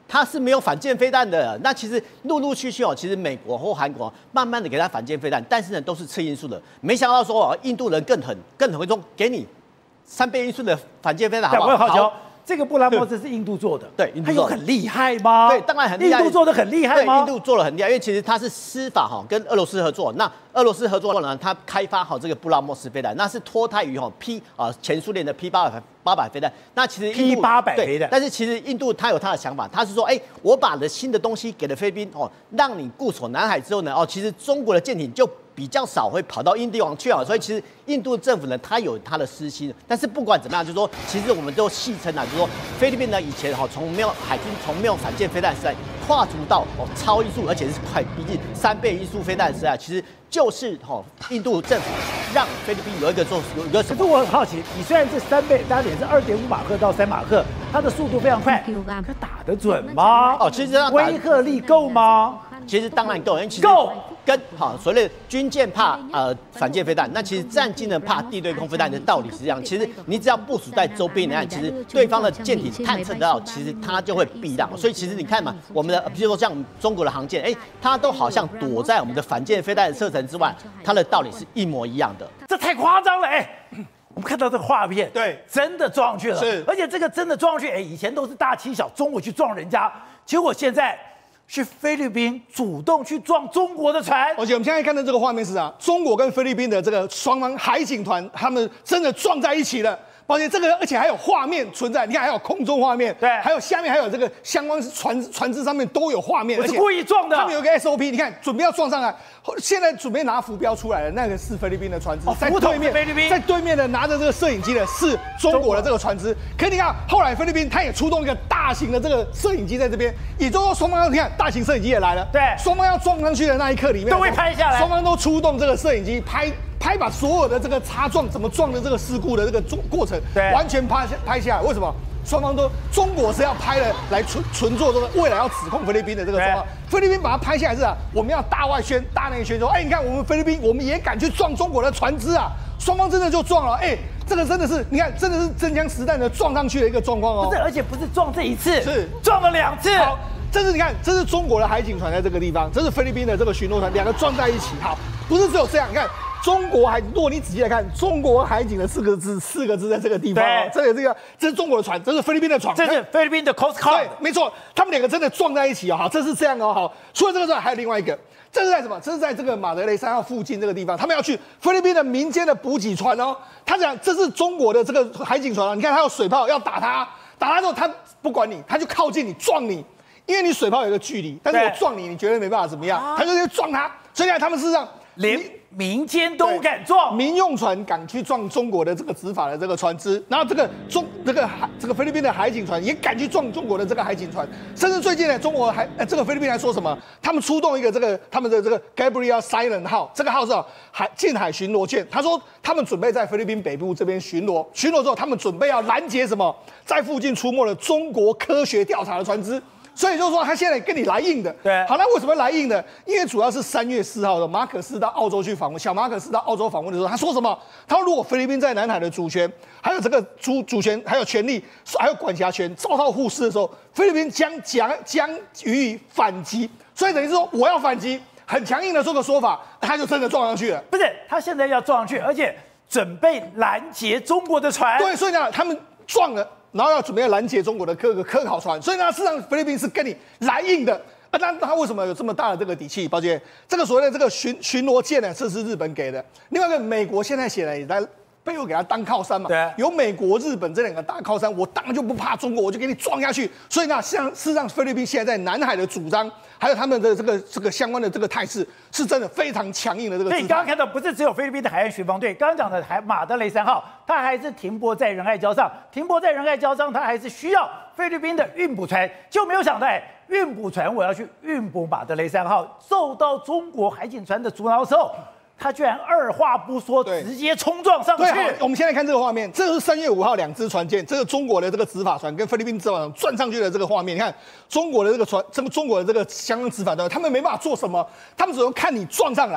它是没有反舰飞弹的。那其实陆陆续续哦，其实美国或韩国慢慢的给它反舰飞弹，但是呢都是次因素的。没想到说哦，印度人更狠，更狠会说给你三倍因素的反舰飞弹，好不好？ 我好奇，这个布拉莫斯是印度做的， 对，印度它有很厉害吗？ 对，当然很厉害。 印度做的很厉害吗？ 印度做的很厉害，因为其实它是司法哈跟俄罗斯合作，那俄罗斯合作呢，它开发好这个布拉莫斯飞弹，那是脱胎于哈 P 啊前苏联的 P 八百八百飞弹。那其实 P 八百飞弹， 但是其实印度它有它的想法，它是说，哎，我把了新的东西给了菲律宾哦，让你固守南海之后呢，哦，其实中国的舰艇就比较少会跑到印地洋去啊，所以其实印度政府呢，它有它的私心。但是不管怎么样，就是说，其实我们都戏称啊，就是说，菲律宾呢以前哈从没有海军从没有反舰飞弹时代跨足到哦超音速，而且是快逼近三倍音速飞弹时代，其实就是哈印度政府让菲律宾有一个做有一个什么？ 可是我很好奇，你虽然是三倍，大家也是二点五马赫到三马赫，它的速度非常快，可打得准吗？ 哦，其实这样威慑力够吗？ 其实当然够，因为其实够跟好所谓的军舰怕呃反舰飞弹，那其实战机呢怕地对空飞弹的道理是这样。其实你只要部署在周边，你看其实对方的舰艇探测得到，其实它就会避让。所以其实你看嘛，我们的比如说像中国的航舰，哎，它都好像躲在我们的反舰飞弹的射程之外，它的道理是一模一样的。 这太夸张了，哎。我们看到这个画面， 对， 真的撞上去了， 是， 而且这个真的撞上去，哎，以前都是大欺小，中国去撞人家，结果现在是菲律宾主动去撞中国的船。 而且我们现在看到这个画面是啊，中国跟菲律宾的这个双方海警团，他们真的撞在一起了。抱歉，这个而且还有画面存在，你看还有空中画面， 对， 还有下面还有这个相关船船只上面都有画面， 我是故意撞的。 他们有个 S O P， 你看准备要撞上来，现在准备拿浮标出来了，那个是菲律宾的船只， 哦、 在对面， 菲律宾在对面的拿着这个摄影机的是中国的这个船只。可你看，后来菲律宾他也出动一个大型的这个摄影机在这边，也就是说双方你看大型摄影机也来了， 对， 双方要撞上去的那一刻里面都会拍下来， 双方都出动这个摄影机拍。拍把所有的这个擦撞怎么撞的这个事故的这个过程， 对， 完全拍下拍下来。为什么？双方都中国是要拍了来纯纯做这个未来要指控菲律宾的这个状况，菲律宾把它拍下来是啊，我们要大外宣、大内宣说，哎，你看我们菲律宾我们也敢去撞中国的船只啊，双方真的就撞了，哎，这个真的是你看真的是真枪实弹的撞上去的一个状况哦。 不是，而且不是撞这一次， 是撞了两次。 好，这是你看，这是中国的海警船在这个地方，这是菲律宾的这个巡逻船，两个撞在一起。好，不是只有这样，你看。中国海，如果你仔细来看，中国海警的四个字，四个字在这个地方哦，这个这个，这是中国的船，这是菲律宾的船， 这是菲律宾的 Coast Guard， 对，没错，他们两个真的撞在一起哦，好，这是这样哦，好，除了这个之外，还有另外一个，这是在什么？这是在这个马德雷三号附近这个地方，他们要去菲律宾的民间的补给船哦，他讲这是中国的这个海警船啊，你看他有水炮要打他，打他之后他不管你，他就靠近你撞你，因为你水炮有一个距离，但是我撞你，你绝对没办法怎么样，啊、他就去撞他，所以他们事实上连民间都敢撞， 民用船敢去撞中国的这个执法的这个船只，然后这个中这个海这个菲律宾的海警船也敢去撞中国的这个海警船，甚至最近呢，中国还呃这个菲律宾还说什么？他们出动一个这个他们的这个 Gabriel Silent 号，这个号是海近海巡逻舰，他说他们准备在菲律宾北部这边巡逻，巡逻之后他们准备要拦截什么在附近出没的中国科学调查的船只。所以就是说，他现在跟你来硬的， 对， 好，那为什么来硬的？因为主要是三月四号的马可斯到澳洲去访问，小马可斯到澳洲访问的时候，他说什么？他说如果菲律宾在南海的主权，还有这个主主权，还有权利，还有管辖权遭到忽视的时候，菲律宾将将将予以反击。所以等于是说，我要反击，很强硬的这个说法，他就真的撞上去了。 不是，他现在要撞上去，而且准备拦截中国的船。 对，所以呢，他们撞了。然后要准备要拦截中国的科个科考船，所以呢，事实上菲律宾是跟你来硬的啊。那他为什么有这么大的这个底气？抱歉，这个所谓的这个巡巡逻舰呢，这是日本给的。另外一个，美国现在显然也在背后给他当靠山嘛。 对， 有美国、日本这两个大靠山，我当然就不怕中国，我就给你撞下去。所以呢，像事实上菲律宾现在在南海的主张，还有他们的这个这个相关的这个态势，是真的非常强硬的这个。 所以你刚刚看到，不是只有菲律宾的海岸巡防队，刚刚讲的海马德雷三号，它还是停泊在仁爱礁上，停泊在仁爱礁上，它还是需要菲律宾的运补船，就没有想到，哎，运补船我要去运补马德雷三号，受到中国海警船的阻挠的时候，他居然二话不说，直接冲撞上去。 对，我们现在看这个画面，这是三月五号两支船舰，这个中国的这个执法船跟菲律宾执法船撞上去的这个画面。你看中国的这个船，这个中国的这个相关执法船，他们没办法做什么，他们只能看你撞上来。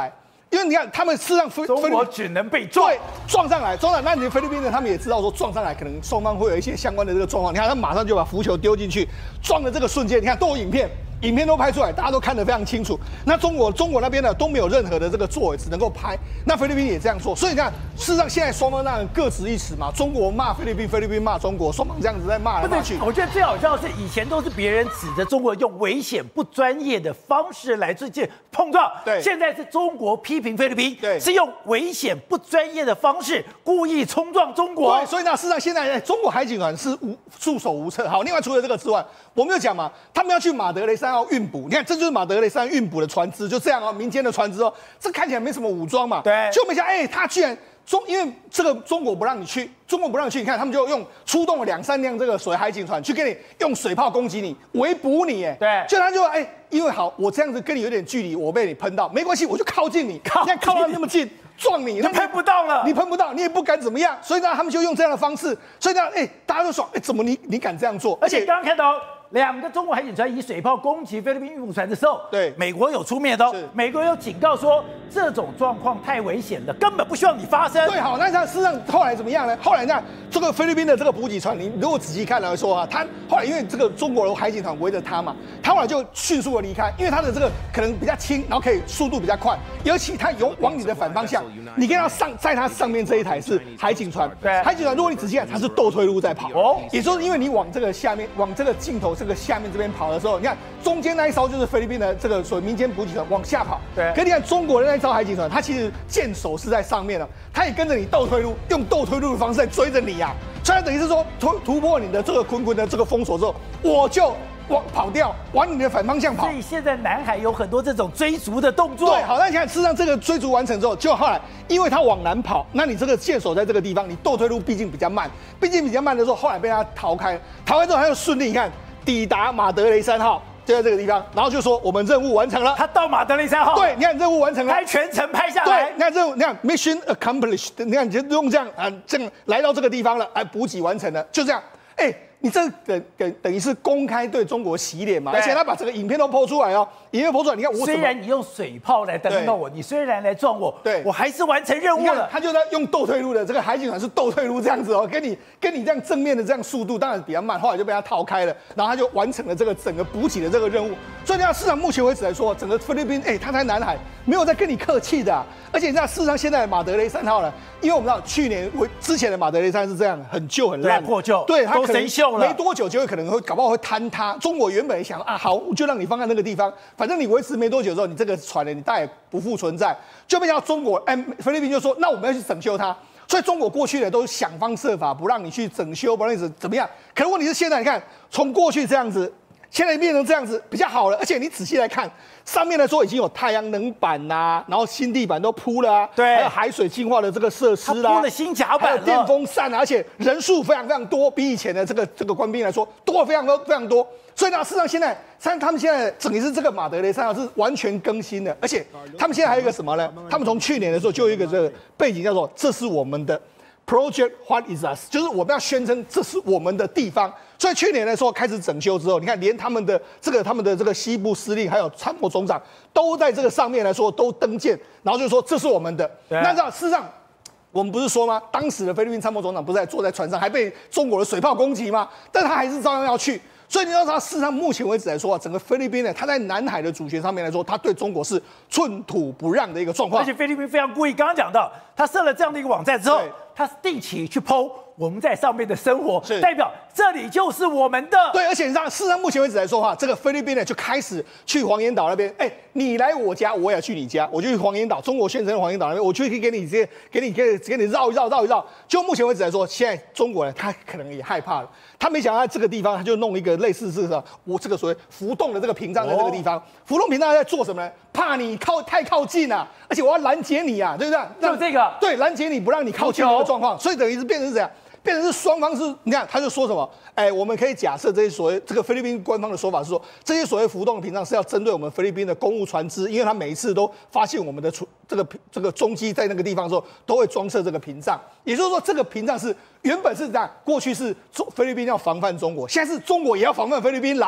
因为你看他们事实上菲中国只能被撞， 对，撞上来，撞上来，那你菲律宾呢？他们也知道说撞上来可能双方会有一些相关的这个状况。你看他马上就把浮球丢进去，撞的这个瞬间，你看都有影片。影片都拍出来，大家都看得非常清楚。那中国中国那边呢都没有任何的这个作为，只能够拍。那菲律宾也这样做，所以你看，事实上现在双方那各执一词嘛，中国骂菲律宾，菲律宾骂中国，双方这样子在骂来骂去。 我觉得最好笑的是，以前都是别人指着中国用危险、不专业的方式来最近碰撞， 对， 现在是中国批评菲律宾， 对， 是用危险、不专业的方式故意冲撞中国。 对，所以呢，事实上现在、哎、中国海警船是无束手无策。好，另外除了这个之外，我们有讲嘛，他们要去马德雷山号运补，你看。这就是马德雷山运补的船只，就这样哦，民间的船只哦，这看起来没什么武装嘛， 对， 就没想哎，他居然中，因为这个中国不让你去，中国不让你去，你看他们就用出动了两三辆这个水海警船去给你用水炮攻击你，围捕你，哎， 对， 就他就哎，因为好，我这样子跟你有点距离，我被你喷到，没关系，我就靠近你， 靠， 你看靠到那么近。撞你， 你喷不到了， 你喷不到，你也不敢怎么样，所以呢，他们就用这样的方式，所以呢，哎，大家都说，哎，怎么你你敢这样做？ 而且刚刚看到两个中国海警船以水炮攻击菲律宾运补船的时候， 对， 美国有出面的哦，美国有警告说这种状况太危险了，根本不希望你发生。 对，好，那他事实上后来怎么样呢？后来呢，这个菲律宾的这个补给船，你如果仔细看来说啊，他后来因为这个中国的海警船围着他嘛，他后来就迅速的离开，因为他的这个可能比较轻，然后可以速度比较快，尤其他有往你的反方向，你看到上在它上面这一台是海警船， 对， 海警船如果你仔细看，它是倒退路在跑，哦，也就是因为你往这个下面，往这个镜头这个下面这边跑的时候，你看中间那一艘就是菲律宾的这个所谓民间补给船往下跑， 对， 可你看中国的那一艘海警船，它其实舰首是在上面了，它也跟着你倒退路，用倒退路的方式在追着你呀、啊，所以等于是说突突破你的这个捆捆的这个封锁之后，我就往跑掉，往你的反方向跑。 所以现在南海有很多这种追逐的动作。 对，好，那你看，事实上这个追逐完成之后，就后来因为它往南跑，那你这个舰首在这个地方，你倒退路毕竟比较慢，毕竟比较慢的时候，后来被它逃开，逃开之后它又顺利，你看抵达马德雷三号。就在这个地方，然后就说我们任务完成了。 他到马德雷三号， 对，你看任务完成了， 拍全程拍下来。 对，你看任务，你看 mission accomplished， 你看你就用这样啊，这样来到这个地方了，哎，补给完成了，就这样，哎。你这等等等于是公开对中国洗脸嘛？而且他把这个影片都播出来哦，影片播出来，你看我虽然你用水炮来đánh到我，你虽然来撞我，对，我还是完成任务了。 他就在用倒退路的这个海警船是倒退路这样子哦，跟你跟你这样正面的这样速度当然比较慢，后来就被他套开了，然后他就完成了这个整个补给的这个任务。所以你看，市场目前为止来说，整个菲律宾哎，他在南海没有在跟你客气的、啊，而且你知道，事实上现在的马德雷三号呢，因为我们知道去年我之前的马德雷三是这样，很旧很烂， 破旧， 对，它都生锈了， 没多久就会可能会搞不好会坍塌。中国原本想啊，好，就让你放在那个地方，反正你维持没多久之后，你这个船呢，你大也不复存在，就被叫中国哎，菲律宾就说，那我们要去整修它。所以中国过去呢都想方设法不让你去整修，不让你怎么样。可是问题是现在你看，从过去这样子。现在变成这样子比较好了，而且你仔细来看，上面来说已经有太阳能板呐、啊，然后新地板都铺了啊， 对， 还有海水净化的这个设施啦、啊， 铺了新甲板， 还有电风扇啊，而且人数非常非常多，比以前的这个这个官兵来说多了非常多非常多。所以呢，事实上现在，像他们现在整个是这个马德雷三号是完全更新的，而且他们现在还有一个什么呢？他们从去年的时候就有一个这个背景叫做这是我们的。Project What Is Us， 就是我们要宣称这是我们的地方，所以去年的时候开始整修之后，你看连他们的这个他们的这个西部司令还有参谋总长都在这个上面来说都登舰，然后就说这是我们的。那这样事实上，我们不是说吗？当时的菲律宾参谋总长不是在坐在船上，还被中国的水炮攻击吗？但他还是照样要去。所以你要知道，事实上目前为止来说啊，整个菲律宾呢，它在南海的主权上面来说，它对中国是寸土不让的一个状况。 而且菲律宾非常故意，刚刚讲到，他设了这样的一个网站之后，他定期去 P O 我们在上面的生活，代表这里就是我们的。 对，而且你知道，事实上目前为止来说哈，这个菲律宾呢就开始去黄岩岛那边，哎，你来我家，我也去你家，我就去黄岩岛，中国宣称的黄岩岛那边，我就可以给你直接给你给给你绕一绕绕一绕。就目前为止来说，现在中国人他可能也害怕了，他没想到这个地方他就弄一个类似是什么，我这个所谓浮动的这个屏障在这个地方，哦、浮动屏障在做什么呢？怕你靠太靠近啊，而且我要拦截你啊，对不对？ 就这个， 对，拦截你不让你靠近这个状况，所以等于是变成是怎样？变成是双方是，你看他就说什么，哎，我们可以假设这些所谓这个菲律宾官方的说法是说，这些所谓浮动的屏障是要针对我们菲律宾的公务船只，因为他每一次都发现我们的这个这个踪迹在那个地方的时候，都会装设这个屏障。也就是说，这个屏障是原本是这样，过去是中菲律宾要防范中国，现在是中国也要防范菲律宾来了。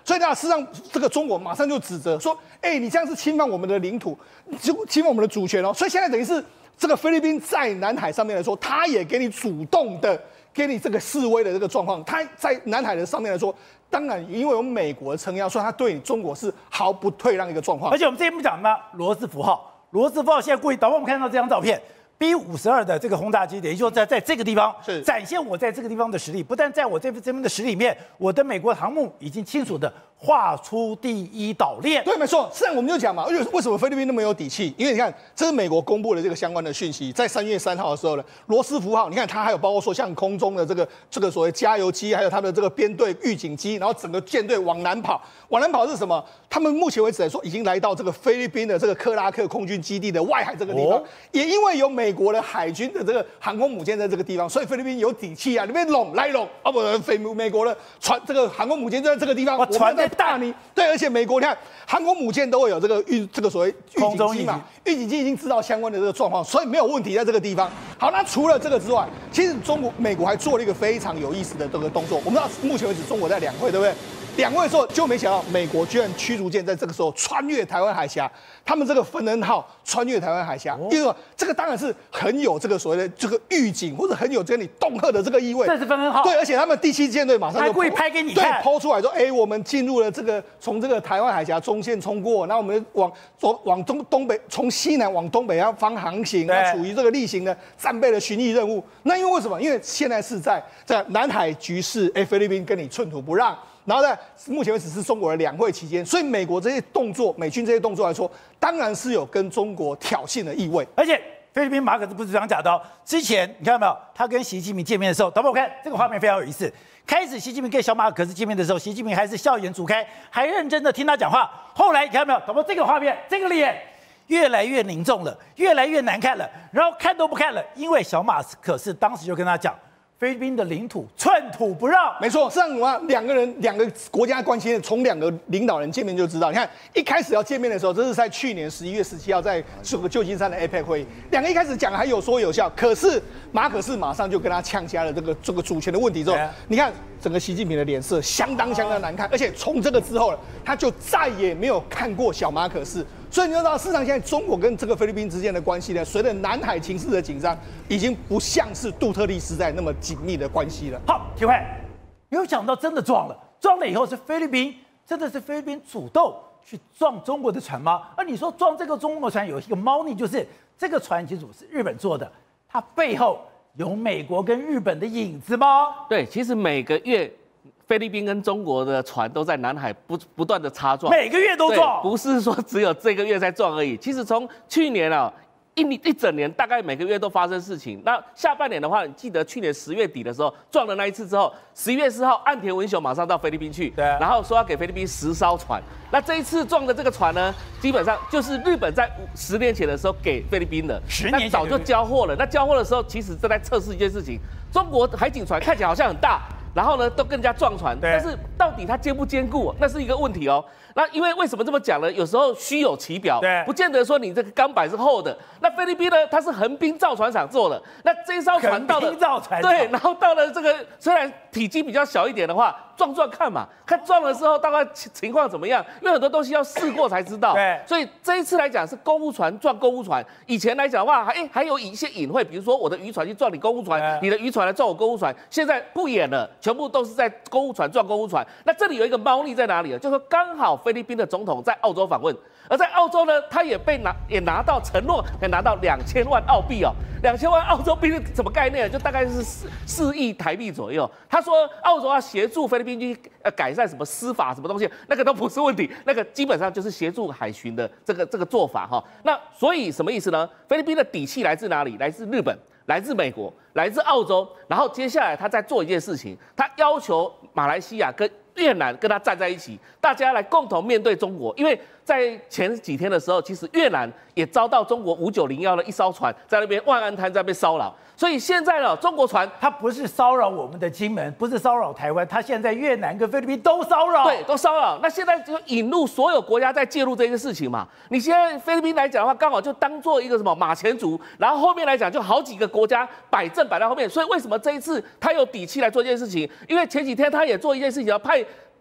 所以呢，事实上这个中国马上就指责说，哎，你这样是侵犯我们的领土，就侵犯我们的主权哦。所以现在等于是这个菲律宾在南海上面来说，他也给你主动的给你这个示威的这个状况，他在南海的上面来说。当然，因为有美国撑腰，所以他对中国是毫不退让一个状况。 而且我们之前不讲吗？罗斯福号，罗斯福号现在故意，导播我们看到这张照片 ，B 五十二的这个轰炸机，等于说在在这个地方是展现我在这个地方的实力。不但在我这这边的实力里面，我的美国航母已经清楚的画出第一岛链。 对，没错。现在我们就讲嘛，因为为什么菲律宾那么有底气？因为你看，这是美国公布的这个相关的讯息，在三月三号的时候呢，罗斯福号，你看它还有包括说像空中的这个这个所谓加油机，还有他们的这个编队预警机，然后整个舰队往南跑。往南跑是什么？他们目前为止来说，已经来到这个菲律宾的这个克拉克空军基地的外海这个地方。哦、也因为有美国的海军的这个航空母舰在这个地方，所以菲律宾有底气啊，你们拢来拢啊，不，菲美国的船这个航空母舰就在这个地方，我船在大你对。而且美国，你看航空母舰都会有这个预这个所谓预警机嘛，预警机已经知道相关的这个状况，所以没有问题在这个地方。好，那除了这个之外，其实中国、美国还做了一个非常有意思的这个动作。我们知道，目前为止中国在两会，对不对？两会的时候就没想到，美国居然驱逐舰在这个时候穿越台湾海峡，他们这个芬恩号穿越台湾海峡，因为这个当然是很有这个所谓的这个预警或者很有跟你恫吓的这个意味。 这是芬恩号， 对，而且他们第七舰队马上就故意拍给你看， 对，抛出来说，哎，我们进入了这个从这个台湾海峡中线冲过，然后我们往左往东东北，从西南往东北要方航行，那处于这个例行的战备的巡弋任务。那因为为什么？因为现在是在在南海局势，哎，菲律宾跟你寸土不让。然后在目前为止是中国的两会期间，所以美国这些动作，美军这些动作来说，当然是有跟中国挑衅的意味。 而且菲律宾马可斯不是这样讲的哦，之前你看到没有？他跟习近平见面的时候，导播我看这个画面非常有意思。开始习近平跟小马可斯见面的时候，习近平还是笑颜逐开，还认真的听他讲话。后来你看到没有？导播这个画面，这个脸越来越凝重了，越来越难看了，然后看都不看了，因为小马可斯当时就跟他讲。菲律宾的领土寸土不让， 没错。上我两个人两个国家关系，从两个领导人见面就知道。你看一开始要见面的时候，这是在去年十一月十七号在这个旧金山的 A P E C 会议，两个一开始讲还有说有笑，可是马可斯马上就跟他呛下了这个这个主权的问题之后，你看整个习近平的脸色相当相当难看，而且从这个之后，他就再也没有看过小马可斯。所以你就知道，事实上现在中国跟这个菲律宾之间的关系呢，随着南海情势的紧张，已经不像是杜特地时代那么紧密的关系了。 好，体会，没有想到真的撞了，撞了以后是菲律宾，真的是菲律宾主动去撞中国的船吗？而你说撞这个中国船有一个猫腻，就是这个船其实是日本做的，它背后有美国跟日本的影子吗？ 对，其实每个月。菲律宾跟中国的船都在南海不不断的擦撞， 每个月都撞， 不是说只有这个月在撞而已。其实从去年啊，一一整年大概每个月都发生事情。那下半年的话，你记得去年十月底的时候撞了那一次之后，十一月四号岸田文雄马上到菲律宾去， 对， 然后说要给菲律宾十艘船。那这一次撞的这个船呢，基本上就是日本在十年前的时候给菲律宾的， 十年前早就交货了。那交货的时候，其实正在测试一件事情，中国海警船看起来好像很大。然后呢，都跟人家撞船，但是到底它坚不坚固，那是一个问题哦。那因为为什么这么讲呢？有时候虚有其表， 对， 不见得说你这个钢板是厚的。那菲律宾呢，它是横滨造船厂做的，那这艘船到了， 横滨造船对，然后到了这个虽然体积比较小一点的话，撞撞看嘛，看撞的时候大概情况怎么样，因为很多东西要试过才知道。 对， 所以这一次来讲是公务船撞公务船，以前来讲的话，还还有一些隐晦，比如说我的渔船去撞你公务船，你的渔船来撞我公务船，现在不演了，全部都是在公务船撞公务船。那这里有一个猫腻在哪里呢？就是说刚好菲律宾的总统在澳洲访问，而在澳洲呢，他也被拿也拿到承诺，可以拿到两千万澳币哦，两千万澳洲币是什么概念？就大概是四四亿台币左右。他说澳洲要协助菲律宾去呃改善什么司法什么东西，那个都不是问题，那个基本上就是协助海巡的这个这个做法哈、哦。那所以什么意思呢？菲律宾的底气来自哪里？来自日本。来自美国，来自澳洲，然后接下来他再做一件事情，他要求马来西亚跟越南跟他站在一起，大家来共同面对中国。因为在前几天的时候，其实越南也遭到中国五九零一的一艘船在那边万安滩在那边骚扰，所以现在呢，中国船它不是骚扰我们的金门，不是骚扰台湾，它现在越南跟菲律宾都骚扰， 对，都骚扰。那现在就引入所有国家在介入这件事情嘛。你现在菲律宾来讲的话，刚好就当做一个什么马前卒，然后后面来讲就好几个国家摆正摆在后面。所以为什么这一次他有底气来做这件事情？因为前几天他也做一件事情，要派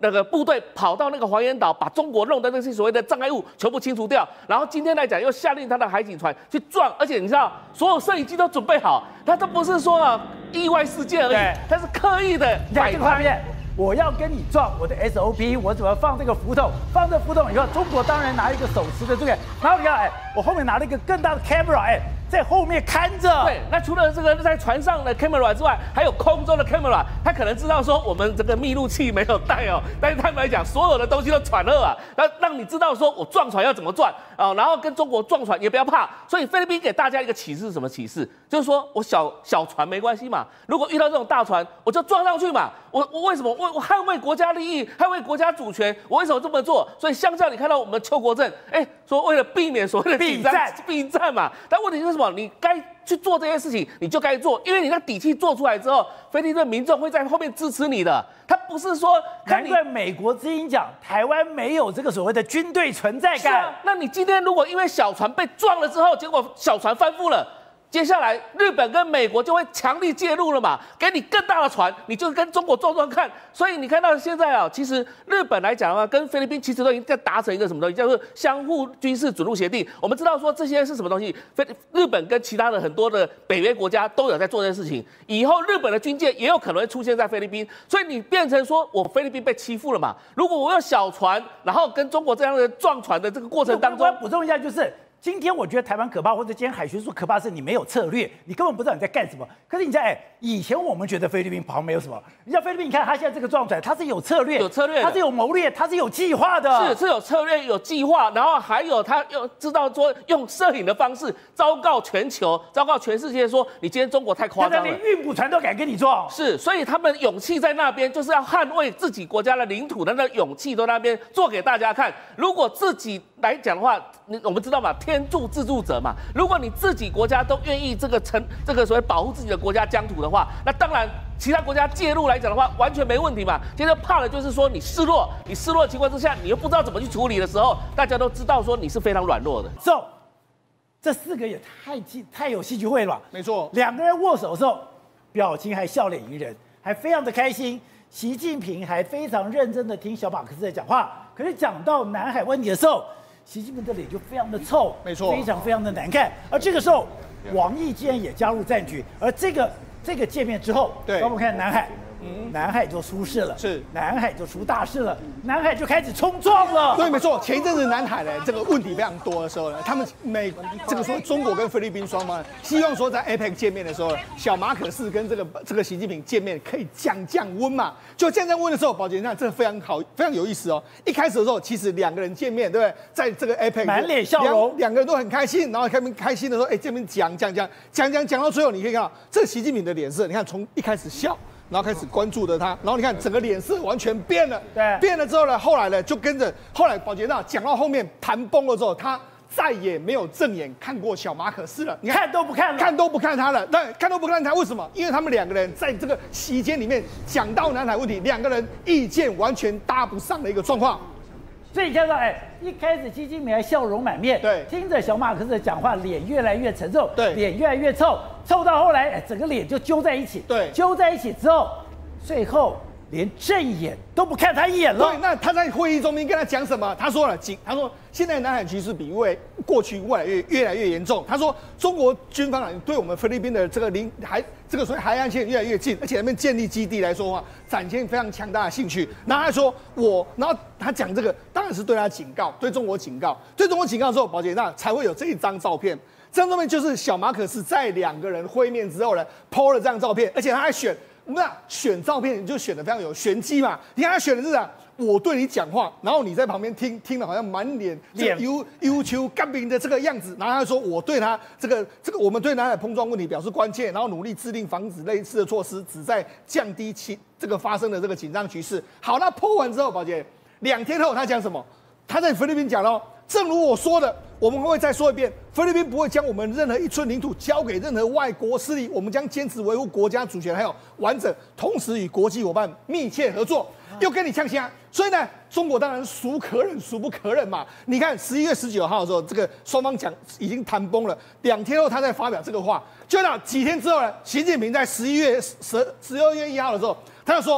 那个部队跑到那个黄岩岛，把中国弄的那些所谓的障碍物全部清除掉。然后今天来讲，又下令他的海警船去撞，而且你知道，所有摄影机都准备好，他都不是说啊意外事件而已，他是刻意的摆拍。 我要跟你撞，我的 S O P， 我怎么放这个浮筒？放这浮筒以后，中国当然拿一个手持的这个，然后你看，哎，我后面拿了一个更大的 camera， 哎，在后面看着。 对，那除了这个在船上的 camera 之外，还有空中的 camera， 他可能知道说我们这个密录器没有带哦，但是他们来讲，所有的东西都传了啊，那让你知道说我撞船要怎么撞啊，然后跟中国撞船也不要怕。所以菲律宾给大家一个启示是什么启示？就是说我小小船没关系嘛，如果遇到这种大船，我就撞上去嘛。我我为什么我我捍卫国家利益，捍卫国家主权，我为什么这么做？所以相较你看到我们邱国正，哎，说为了避免所谓的避战避战嘛，但问题是什么？你该去做这些事情，你就该做，因为你那底气做出来之后，菲律宾民众会在后面支持你的。他不是说， 难怪美国之音讲台湾没有这个所谓的军队存在感。 啊，那你今天如果因为小船被撞了之后，结果小船翻覆了。接下来，日本跟美国就会强力介入了嘛，给你更大的船，你就跟中国撞撞看。所以你看到现在啊，其实日本来讲的话，跟菲律宾其实都已经在达成一个什么东西，叫做相互军事准入协定。我们知道说这些是什么东西，菲日本跟其他的很多的北约国家都有在做这件事情。以后日本的军舰也有可能会出现在菲律宾，所以你变成说我菲律宾被欺负了嘛？如果我有小船，然后跟中国这样的撞船的这个过程当中， 我要补充一下就是。今天我觉得台湾可怕，或者今天海巡署可怕是你没有策略，你根本不知道你在干什么。可是你在哎，以前我们觉得菲律宾旁边没有什么，你像菲律宾，你看他现在这个状态，他是有策略， 有策略， 他是有谋略，他是有计划的， 是是有策略、有计划，然后还有他又知道说用摄影的方式昭告全球、昭告全世界说，你今天中国太夸张了， 连运补船都敢跟你撞。 是，所以他们勇气在那边，就是要捍卫自己国家的领土的那勇气都在那边做给大家看。如果自己来讲的话，你我们知道嘛，天助自助者嘛。如果你自己国家都愿意这个成这个所谓保护自己的国家疆土的话，那当然其他国家介入来讲的话，完全没问题嘛。现在怕的就是说你示弱，你示弱的情况之下，你又不知道怎么去处理的时候，大家都知道说你是非常软弱的。 So， 这四个也太戏太有戏剧会了。 没错， 两个人握手的时候，表情还笑脸迎人，还非常的开心。习近平还非常认真的听小马克思在讲话，可是讲到南海问题的时候，习近平的脸就非常的臭， 没错， 非常非常的难看。而这个时候，王毅竟然也加入战局，而这个这个见面之后， 对， 我们看南海。嗯，南海就出事了， 是南海就出大事了，南海就开始冲撞了。 对，没错。前一阵子南海呢，这个问题非常多的时候呢，他们美这个说中国跟菲律宾双方希望说在 A P E C 见面的时候，小马可仕跟这个这个习近平见面可以降降温嘛。就降降温的时候，宝杰，你看这非常好，非常有意思哦。一开始的时候，其实两个人见面，对不对？在这个 A P E C 满脸笑容， 两个人都很开心，然后开开心的时候，哎，这边讲讲讲讲讲讲到最后，你可以看到这个习近平的脸色，你看从一开始笑。然后开始关注着他，然后你看整个脸色完全变了， 对， 变了之后呢，后来呢就跟着后来宝杰娜讲到后面谈崩了之后，他再也没有正眼看过小马可仕了， 你看都不看了， 看都不看他了，但看都不看他，为什么？因为他们两个人在这个席间里面讲到南海问题，两个人意见完全搭不上的一个状况。 所以你看到，哎，一开始习近平还笑容满面， 对， 听着小马可仕讲话，脸越来越沉重， 对， 脸越来越臭，臭到后来，哎，整个脸就揪在一起， 对， 揪在一起之后，最后连正眼都不看他一眼了。 对，那他在会议中间跟他讲什么？他说了，他说现在南海局势比未过去越来越越来越严重。他说中国军方啊对我们菲律宾的这个领海这个所谓海岸线越来越近，而且那边建立基地来说的话，展现非常强大的兴趣。然后他说我，然后他讲这个当然是对他警告，对中国警告，对中国警告之后，宝杰那才会有这一张照片。这张照片就是小马可仕在两个人会面之后呢 ，po 了这张照片，而且他还选。那选照片你就选的非常有玄机嘛？你看他选的是啥？我对你讲话，然后你在旁边听，听的好像满脸脸忧忧愁干冰的这个样子。然后他说我对他这个这个我们对南海碰撞问题表示关切，然后努力制定防止类似的措施，旨在降低其这个发生的这个紧张局势。好，那po完之后，宝杰两天后他讲什么？他在菲律宾讲了。正如我说的，我们会再说一遍，菲律宾不会将我们任何一寸领土交给任何外国势力，我们将坚持维护国家主权还有完整，同时与国际伙伴密切合作。又跟你呛虾，所以呢，中国当然孰可忍孰不可忍嘛。你看十一月十九号的时候，这个双方讲已经谈崩了，两天后他再发表这个话，就那几天之后呢，习近平在十一月十十二月一号的时候，他就说。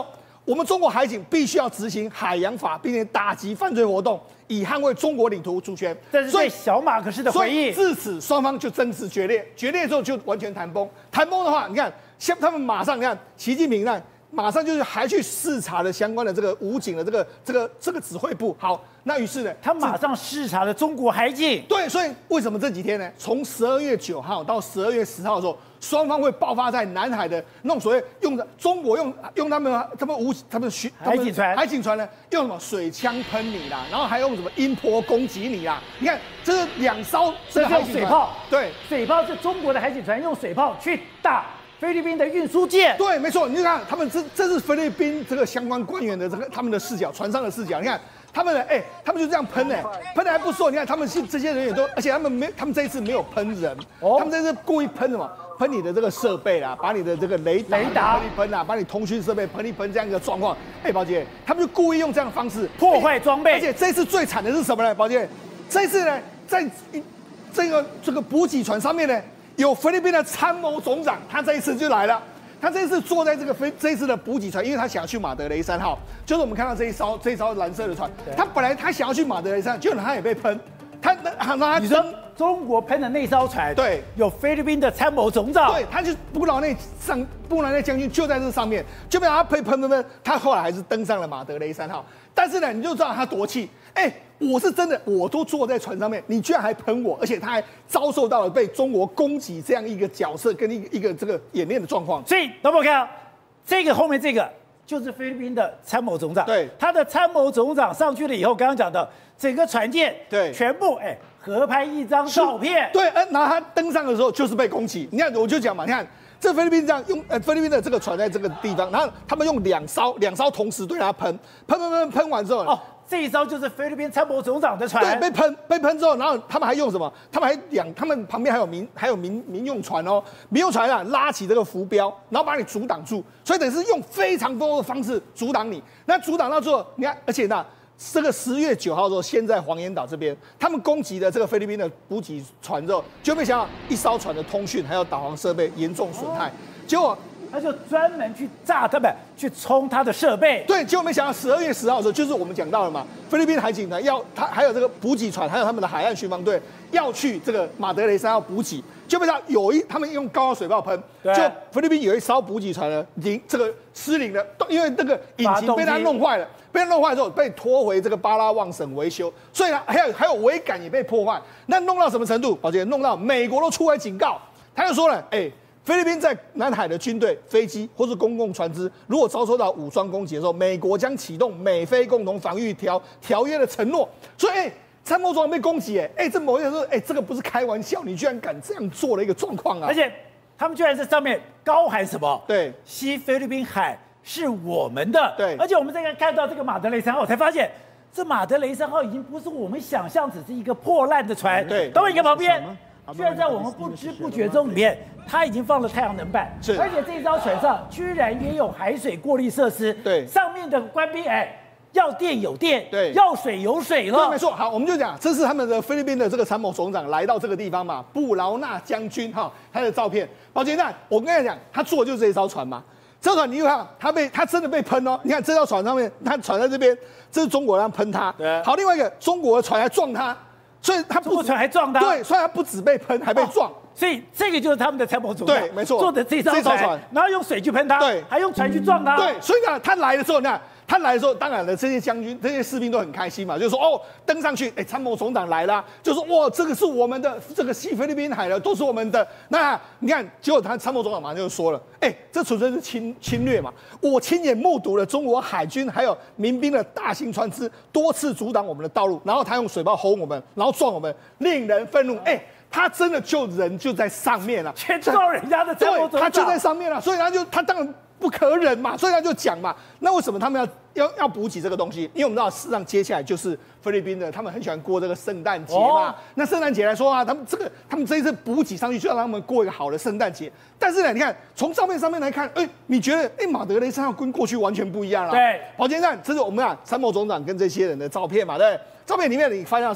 我们中国海警必须要执行海洋法，并且打击犯罪活动，以捍卫中国领土主权。 这是对小马可士的回应。 自此，双方就争执决裂，决裂之后就完全谈崩。谈崩的话，你看，像他们马上，你看习近平呢，马上就是还去视察了相关的这个武警的这个这个这个指挥部。好，那于是呢， 他马上视察了中国海警。 对，所以为什么这几天呢？从十二月九号到十二月十号的时候，双方会爆发在南海的那种所谓用的中国用用他们他们武他们巡海警船海警船呢用什么水枪喷你啦，然后还用什么音波攻击你啦。你看，这是两艘这个海警船， 水炮， 对， 水炮是中国的海警船用水炮去打菲律宾的运输舰。 对，没错，你看他们这这是菲律宾这个相关官员的这个他们的视角，船上的视角，你看。他们呢？哎、欸，他们就这样喷呢、欸，喷的还不错。你看，他们是这些人也都，而且他们没，他们这一次没有喷人，哦、他们这次故意喷什么？喷你的这个设备啦，把你的这个雷达雷达喷一喷啦，把你通讯设备喷一喷，这样一个状况。哎、欸，宝姐，他们就故意用这样的方式破坏装备。 而且这次最惨的是什么呢？宝姐，这次呢，在这个这个补给船上面呢，有菲律宾的参谋总长，他这一次就来了。他这一次坐在这个飞这一次的补给船，因为他想要去马德雷三号，就是我们看到这一艘这一艘蓝色的船，他本来他想要去马德雷三，结果他也被喷，他让他你说中国喷的那艘船， 对， 有菲律宾的参谋总长， 对，他就布劳内上布劳内将军就在这上面，就被他喷喷喷喷，他后来还是登上了马德雷三号，但是呢，你就知道他多气，哎、欸。我是真的，我都坐在船上面，你居然还喷我，而且他还遭受到了被中国攻击这样一个角色跟一个一个这个演练的状况。 所以，老板看，这个后面这个就是菲律宾的参谋总长， 对， 他的参谋总长上去了以后，刚刚讲的整个船舰， 对， 全部哎合拍一张照片， 对，呃，然后他登上的时候就是被攻击。你看，我就讲嘛，你看这菲律宾这样用，呃，菲律宾的这个船在这个地方，然后他们用两艘两艘同时对他喷，喷喷喷喷完之后， 哦。这一艘就是菲律宾参谋总长的船， 对，被喷被喷之后，然后他们还用什么？他们还两，他们旁边还有民还有民民用船哦，民用船啊拉起这个浮标，然后把你阻挡住，所以等于是用非常多的方式阻挡你。那阻挡到之后，你看，而且呢，这个十月九号之后，先在黄岩岛这边，他们攻击了这个菲律宾的补给船之后，就没想到一艘船的通讯还有导航设备严重损害，结果。 他就专门去炸他们，去冲他的设备。 对，结果没想到十二月十号的时候，就是我们讲到了嘛，菲律宾海警团要他还有这个补给船，还有他们的海岸巡防队要去这个马德雷山要补给，就没想到有一他们用高压水炮喷，就菲律宾有一艘补给船呢，零这个失灵了，因为那个引擎被他弄坏了，被他弄坏之后被拖回这个巴拉望省维修，所以呢还有还有桅杆也被破坏，那弄到什么程度？宝姐，弄到美国都出来警告，他就说了，哎、欸。菲律宾在南海的军队、飞机或是公共船只，如果遭受到武装攻击的时候，美国将启动美菲共同防御条条约的承诺。所以，哎、欸，参谋总长被攻击，哎，哎，这某些人说，哎、欸，这个不是开玩笑，你居然敢这样做的一个状况啊！ 而且，他们居然在上面高喊什么？ 对， 西菲律宾海是我们的。 对， 而且我们在看到这个马德雷三号，我才发现，这马德雷三号已经不是我们想象只是一个破烂的船。 对， 等我一个旁边。居然在我们不知不觉中里面，它已经放了太阳能板， 是， 而且这艘船上居然也有海水过滤设施， 对， 上面的官兵哎，要电有电， 对， 要水有水了， 对，没错。好，我们就讲，这是他们的菲律宾的这个参谋总长来到这个地方嘛，布劳纳将军哈，他的照片。宝杰蛋，我跟你讲，他坐的就是这一艘船嘛。这艘船你看，他被他真的被喷哦。你看这艘船上面，他船在这边，这是中国人喷他。 对， 好，另外一个中国的船还撞他。所以他不船还撞他， 对，所以他不止被喷，还被撞。 哦、所以这个就是他们的参谋总长， 对，没错， 坐的这艘船，然后用水去喷他， 对， 还用船去撞他， 对。所以呢，他来的时候，那他来的时候，当然了，这些将军、这些士兵都很开心嘛，就是说哦，登上去，哎，参谋总长来了，就说哇，这个是我们的，这个西菲律宾海的都是我们的。那你看，结果他参谋总长马上就说了，哎，这纯粹是侵侵略嘛！我亲眼目睹了中国海军还有民兵的大型船只多次阻挡我们的道路，然后他用水炮轰我们，然后撞我们，令人愤怒。哎，他真的就人就在上面了， 先撞人家的参谋总长， 他就在上面了，所以他就他当然不可忍嘛，所以他就讲嘛，那为什么他们要要要补给这个东西？因为我们知道，事实上接下来就是菲律宾的，他们很喜欢过这个圣诞节嘛。哦、那圣诞节来说啊，他们这个他们这一次补给上去，就要让他们过一个好的圣诞节。但是呢，你看从照片上面来看，哎、欸，你觉得哎、欸、马德雷三号跟过去完全不一样了。 对， 宝剑站，这是我们啊参谋总长跟这些人的照片嘛，对不对？照片里面你发现到什么？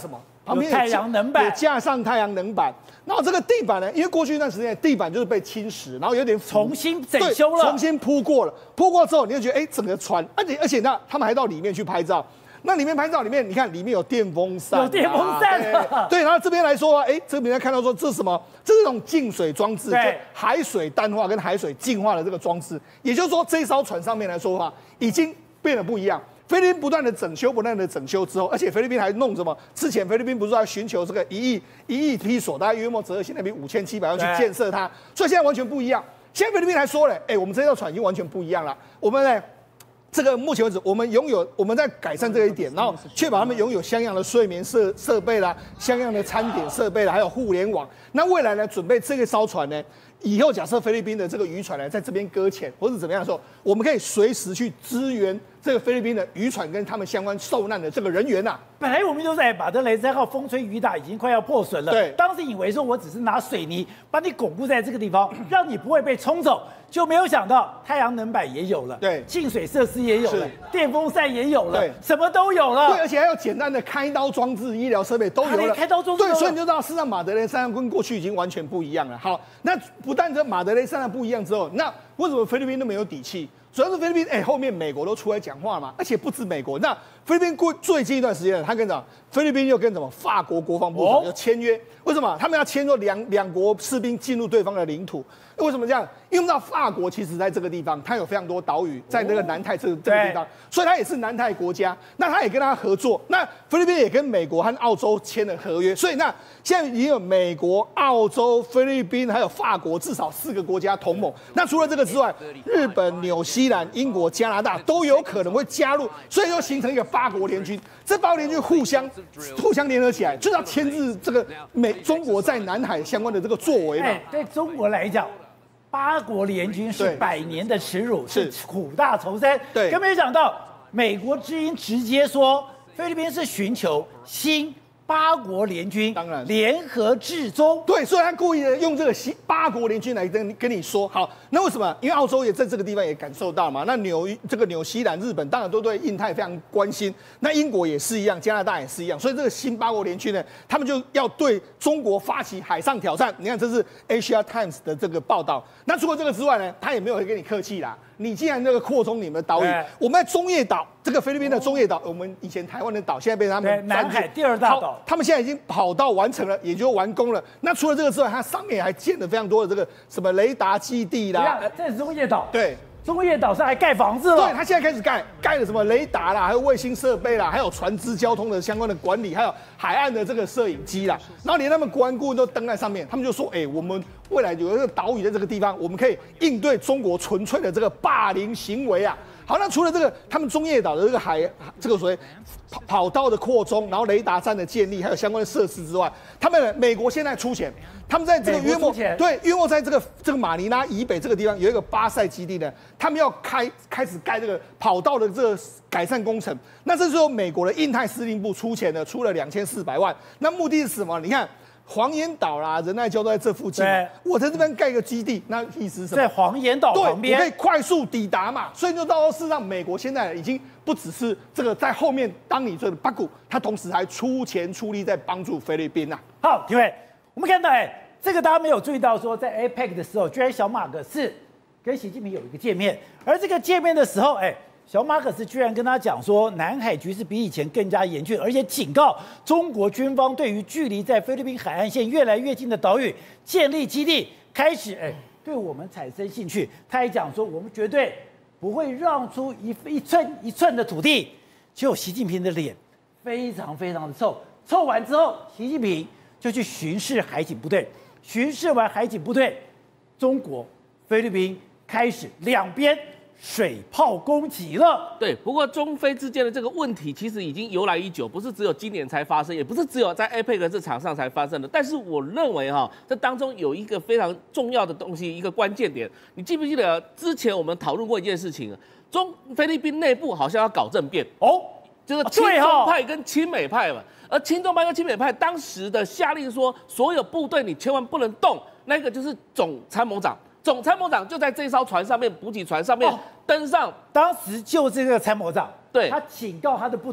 旁边有太阳能板也架上太阳能板。然后这个地板呢，因为过去一段时间地板就是被侵蚀，然后有点重新整修了， 重新铺过了。铺过之后，你就觉得哎，整个船，而且而且呢，他们还到里面去拍照。那里面拍照里面，你看里面有电风扇、啊， 有电风扇、 啊对。对，然后这边来说啊，哎，这边看到说这是什么？这是这种净水装置， 对， 海水淡化跟海水净化的这个装置。也就是说，这一艘船上面来说的话，已经变得不一样。菲律宾不断的整修，不断的整修之后，而且菲律宾还弄什么？之前菲律宾不是在寻求这个一亿一亿批所，大概约莫折合新台币五千七百万去建设它，所以现在完全不一样。现在菲律宾还说了，哎，我们这艘船已经完全不一样了。我们呢，这个目前为止，我们拥有我们在改善这一点，然后确保他们拥有相应的睡眠设设备啦，相应的餐点设备啦，还有互联网。那未来呢，准备这个艘船呢？以后假设菲律宾的这个渔船呢，在这边搁浅或者怎么样的时候，我们可以随时去支援这个菲律宾的渔船跟他们相关受难的这个人员呐、啊。 本来我们就在马德雷三号风吹雨打，已经快要破损了。 对， 当时以为说我只是拿水泥把你巩固在这个地方，让你不会被冲走，就没有想到太阳能板也有了， 对， 净水设施也有了，电风扇也有了， 对， 什么都有了。 对，而且还有简单的开刀装置、医疗设备都有了。 开刀装置对，所以你就知道，事实上马德雷三号跟过去已经完全不一样了。好，那不但这马德雷三号不一样之后，那为什么菲律宾那么有底气？主要是菲律宾，哎、欸，后面美国都出来讲话嘛，而且不止美国，那菲律宾过最近一段时间，他跟什么？菲律宾又跟什么？法国国防部长要签约，为什么？他们要签入两两国士兵进入对方的领土，为什么这样？因为我们知道法国其实在这个地方，它有非常多岛屿在那个南太这个这个地方，所以它也是南太国家，那它也跟他合作，那菲律宾也跟美国和澳洲签了合约，所以那现在已经有美国、澳洲、菲律宾还有法国至少四个国家同盟。那除了这个之外，日本、纽西兰、英国、加拿大都有可能会加入，所以就形成一个八国联军。这八国联军互相互相联合起来，就是要牵制这个美中国在南海相关的这个作为嘛。 哎，对中国来讲，八国联军是百年的耻辱，是苦大仇深。 对， 更没想到美国之音直接说，菲律宾是寻求新八国联军， 当然联合制中。 对，所以他故意的用这个新八国联军来跟跟你说，好，那为什么？因为澳洲也在这个地方也感受到嘛。那纽这个纽西兰、日本当然都对印太非常关心，那英国也是一样，加拿大也是一样，所以这个新八国联军呢，他们就要对中国发起海上挑战。你看，这是 Asia Times 的这个报道。那除了这个之外呢，他也没有跟你客气啦。你既然这个扩充你们的岛屿，我们在中业岛，这个菲律宾的中业岛，我们以前台湾的岛，现在被他们南海第二大岛， 他们现在已经跑道完成了，也就完工了。那除了这个之外，它上面还建了非常多的这个什么雷达基地啦。 这是中业岛， 对， 中业岛上还盖房子了。 对，它现在开始盖，盖了什么雷达啦，还有卫星设备啦，还有船只交通的相关的管理，还有海岸的这个摄影机啦。然后连他们国安顾问都登在上面，他们就说：“哎、欸，我们未来有一个岛屿在这个地方，我们可以应对中国纯粹的这个霸凌行为啊。”好，那除了这个，他们中业岛的这个海，这个所谓跑跑道的扩充，然后雷达站的建立，还有相关的设施之外，他们美国现在出钱，他们在这个约莫对约莫在这个这个马尼拉以北这个地方有一个巴塞基地呢，他们要开开始盖这个跑道的这个改善工程。那这时候美国的印太司令部出钱呢，出了两千四百万。那目的是什么？你看。黄岩岛啦，仁爱礁都在这附近。我在这边盖个基地，那意思是什么？ 在黄岩岛旁边， 我可以快速抵达嘛。所以就到事实上，美国现在已经不只是这个在后面当你这个巴古，他同时还出钱出力在帮助菲律宾呐、 啊。好，各位，我们看到哎，这个大家没有注意到说，在 A P E C 的时候，居然小马可是跟习近平有一个见面，而这个见面的时候，哎。小马可斯居然跟他讲说，南海局势比以前更加严峻，而且警告中国军方对于距离在菲律宾海岸线越来越近的岛屿建立基地，开始哎对我们产生兴趣。他还讲说，我们绝对不会让出一一寸一寸的土地。结果习近平的脸非常非常的臭，臭完之后，习近平就去巡视海警部队，巡视完海警部队，中国、菲律宾开始两边。水炮攻击了， 对。不过中菲之间的这个问题其实已经由来已久，不是只有今年才发生，也不是只有在 A P E C 这场上才发生的。但是我认为哈，这当中有一个非常重要的东西，一个关键点。你记不记得之前我们讨论过一件事情？中菲律宾内部好像要搞政变哦，就是亲中派跟亲美派嘛。而亲中派跟亲美派当时的下令说，所有部队你千万不能动，那个就是总参谋长。总参谋长就在这艘船上面，补给船上面登上。 当时就这个参谋长， 对， 他警告他的部队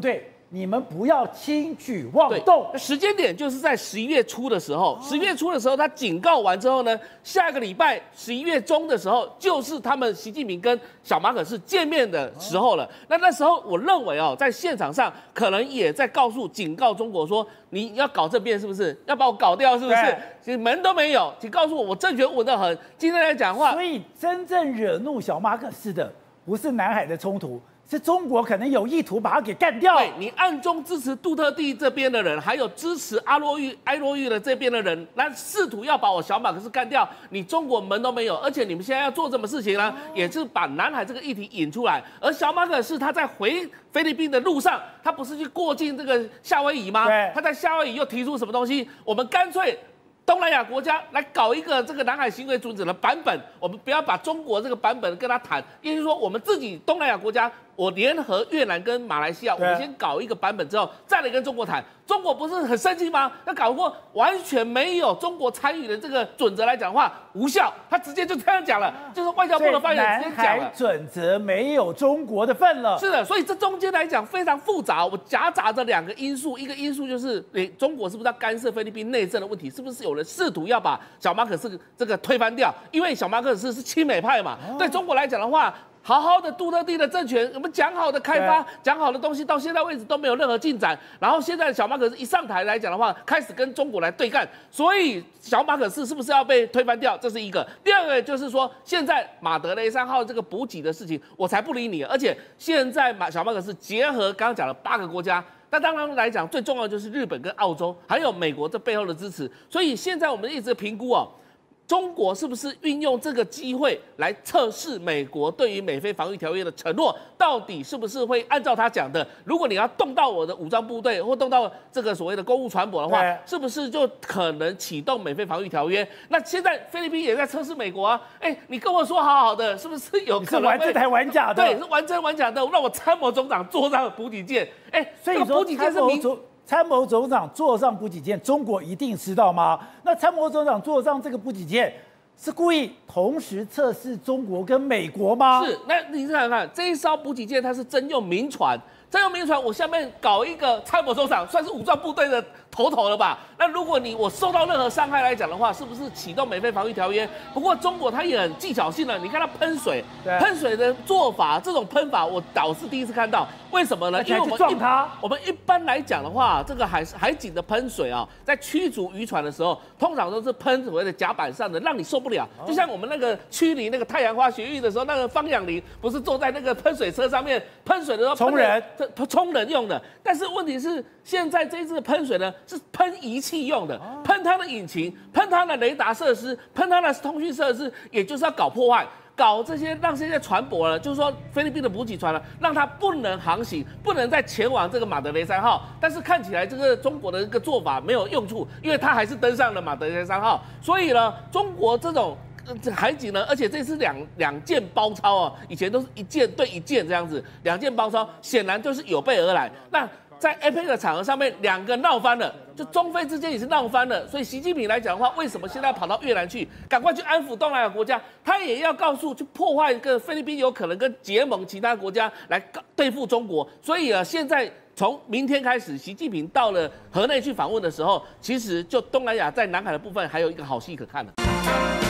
你们不要轻举妄动。 时间点就是在十一月初的时候，十一月初的时候，他警告完之后呢，下个礼拜十一月中的时候，就是他们习近平跟小马可仕见面的时候了。那那时候我认为哦，在现场上可能也在告诉、警告中国说，你要搞政变是不是？要把我搞掉是不是？其实门都没有，请告诉我，我政权稳得很。今天来讲话， 所以真正惹怒小马可仕的不是南海的冲突。是中国可能有意图把它给干掉。 对，你暗中支持杜特地这边的人，还有支持阿洛玉、埃洛玉的这边的人，那试图要把我小马可仕干掉，你中国门都没有。而且你们现在要做什么事情呢？也是把南海这个议题引出来。而小马可仕他在回菲律宾的路上，他不是去过境这个夏威夷吗？ 对， 他在夏威夷又提出什么东西？我们干脆东南亚国家来搞一个这个南海行为准则的版本，我们不要把中国这个版本跟他谈，也就是说我们自己东南亚国家，我联合越南跟马来西亚，我们先搞一个版本之后，再来跟中国谈。中国不是很生气吗？那搞过完全没有中国参与的这个准则来讲的话，无效。他直接就这样讲了，就是外交部的发言人直接讲了， 南海准则没有中国的份了。 是的，所以这中间来讲非常复杂，我夹杂着两个因素，一个因素就是你中国是不是要干涉菲律宾内政的问题，是不是有人试图要把小马可仕这个推翻掉？因为小马可仕是亲美派嘛，对中国来讲的话。好好的杜特地的政权，我们讲好的开发、讲好的东西，到现在为止都没有任何进展。然后现在小马可仕一上台来讲的话，开始跟中国来对干，所以小马可仕是不是要被推翻掉？这是一个。第二个就是说，现在马德雷三号这个补给的事情，我才不理你。而且现在马小马可仕结合刚刚讲了八个国家。那当然来讲，最重要的就是日本跟澳洲，还有美国这背后的支持。所以现在我们一直评估哦。中国是不是运用这个机会来测试美国对于美菲防御条约的承诺，到底是不是会按照他讲的？如果你要动到我的武装部队，或动到这个所谓的公务船舶的话，是不是就可能启动美菲防御条约？那现在菲律宾也在测试美国啊！哎，你跟我说好好的，是不是有可能玩这台玩假的？ 对，是玩真玩假的，让我参谋总长坐上补给舰。哎， 所以说补给舰是民。 参谋总长坐上补给舰，中国一定知道吗？那参谋总长坐上这个补给舰，是故意同时测试中国跟美国吗？ 是，那你想想看，这一艘补给舰它是征用民船，征用民船，我下面搞一个参谋总长，算是武装部队的头头了吧？那如果你我受到任何伤害来讲的话，是不是启动美菲防御条约？不过中国它也很技巧性的，你看它喷水，喷水的做法，这种喷法我倒是第一次看到。为什么呢？因为我们撞它。 我们一般来讲的话，这个海海警的喷水啊，在驱逐渔船的时候，通常都是喷所谓的甲板上的，让你受不了。就像我们那个驱离那个太阳花学运的时候，那个方养林不是坐在那个喷水车上面喷水的时候， 冲人， 冲人用的。但是问题是，现在这一次喷水呢，是喷仪器用的，喷它的引擎，喷它的雷达设施，喷它的通讯设施，也就是要搞破坏。搞这些让这些船舶呢，就是说菲律宾的补给船呢，让它不能航行，不能再前往这个马德雷三号。但是看起来这个中国的一个做法没有用处，因为它还是登上了马德雷三号。所以呢，中国这种海警呢，而且这次两两舰包抄哦，以前都是一舰对一舰这样子，两舰包抄，显然就是有备而来。那在 A P E C 的场合上面，两个闹翻了，就中非之间也是闹翻了。所以习近平来讲的话，为什么现在跑到越南去，赶快去安抚东南亚国家？他也要告诉，去破坏一个菲律宾有可能跟结盟其他国家来对付中国。所以啊，现在从明天开始，习近平到了河内去访问的时候，其实就东南亚在南海的部分还有一个好戏可看了。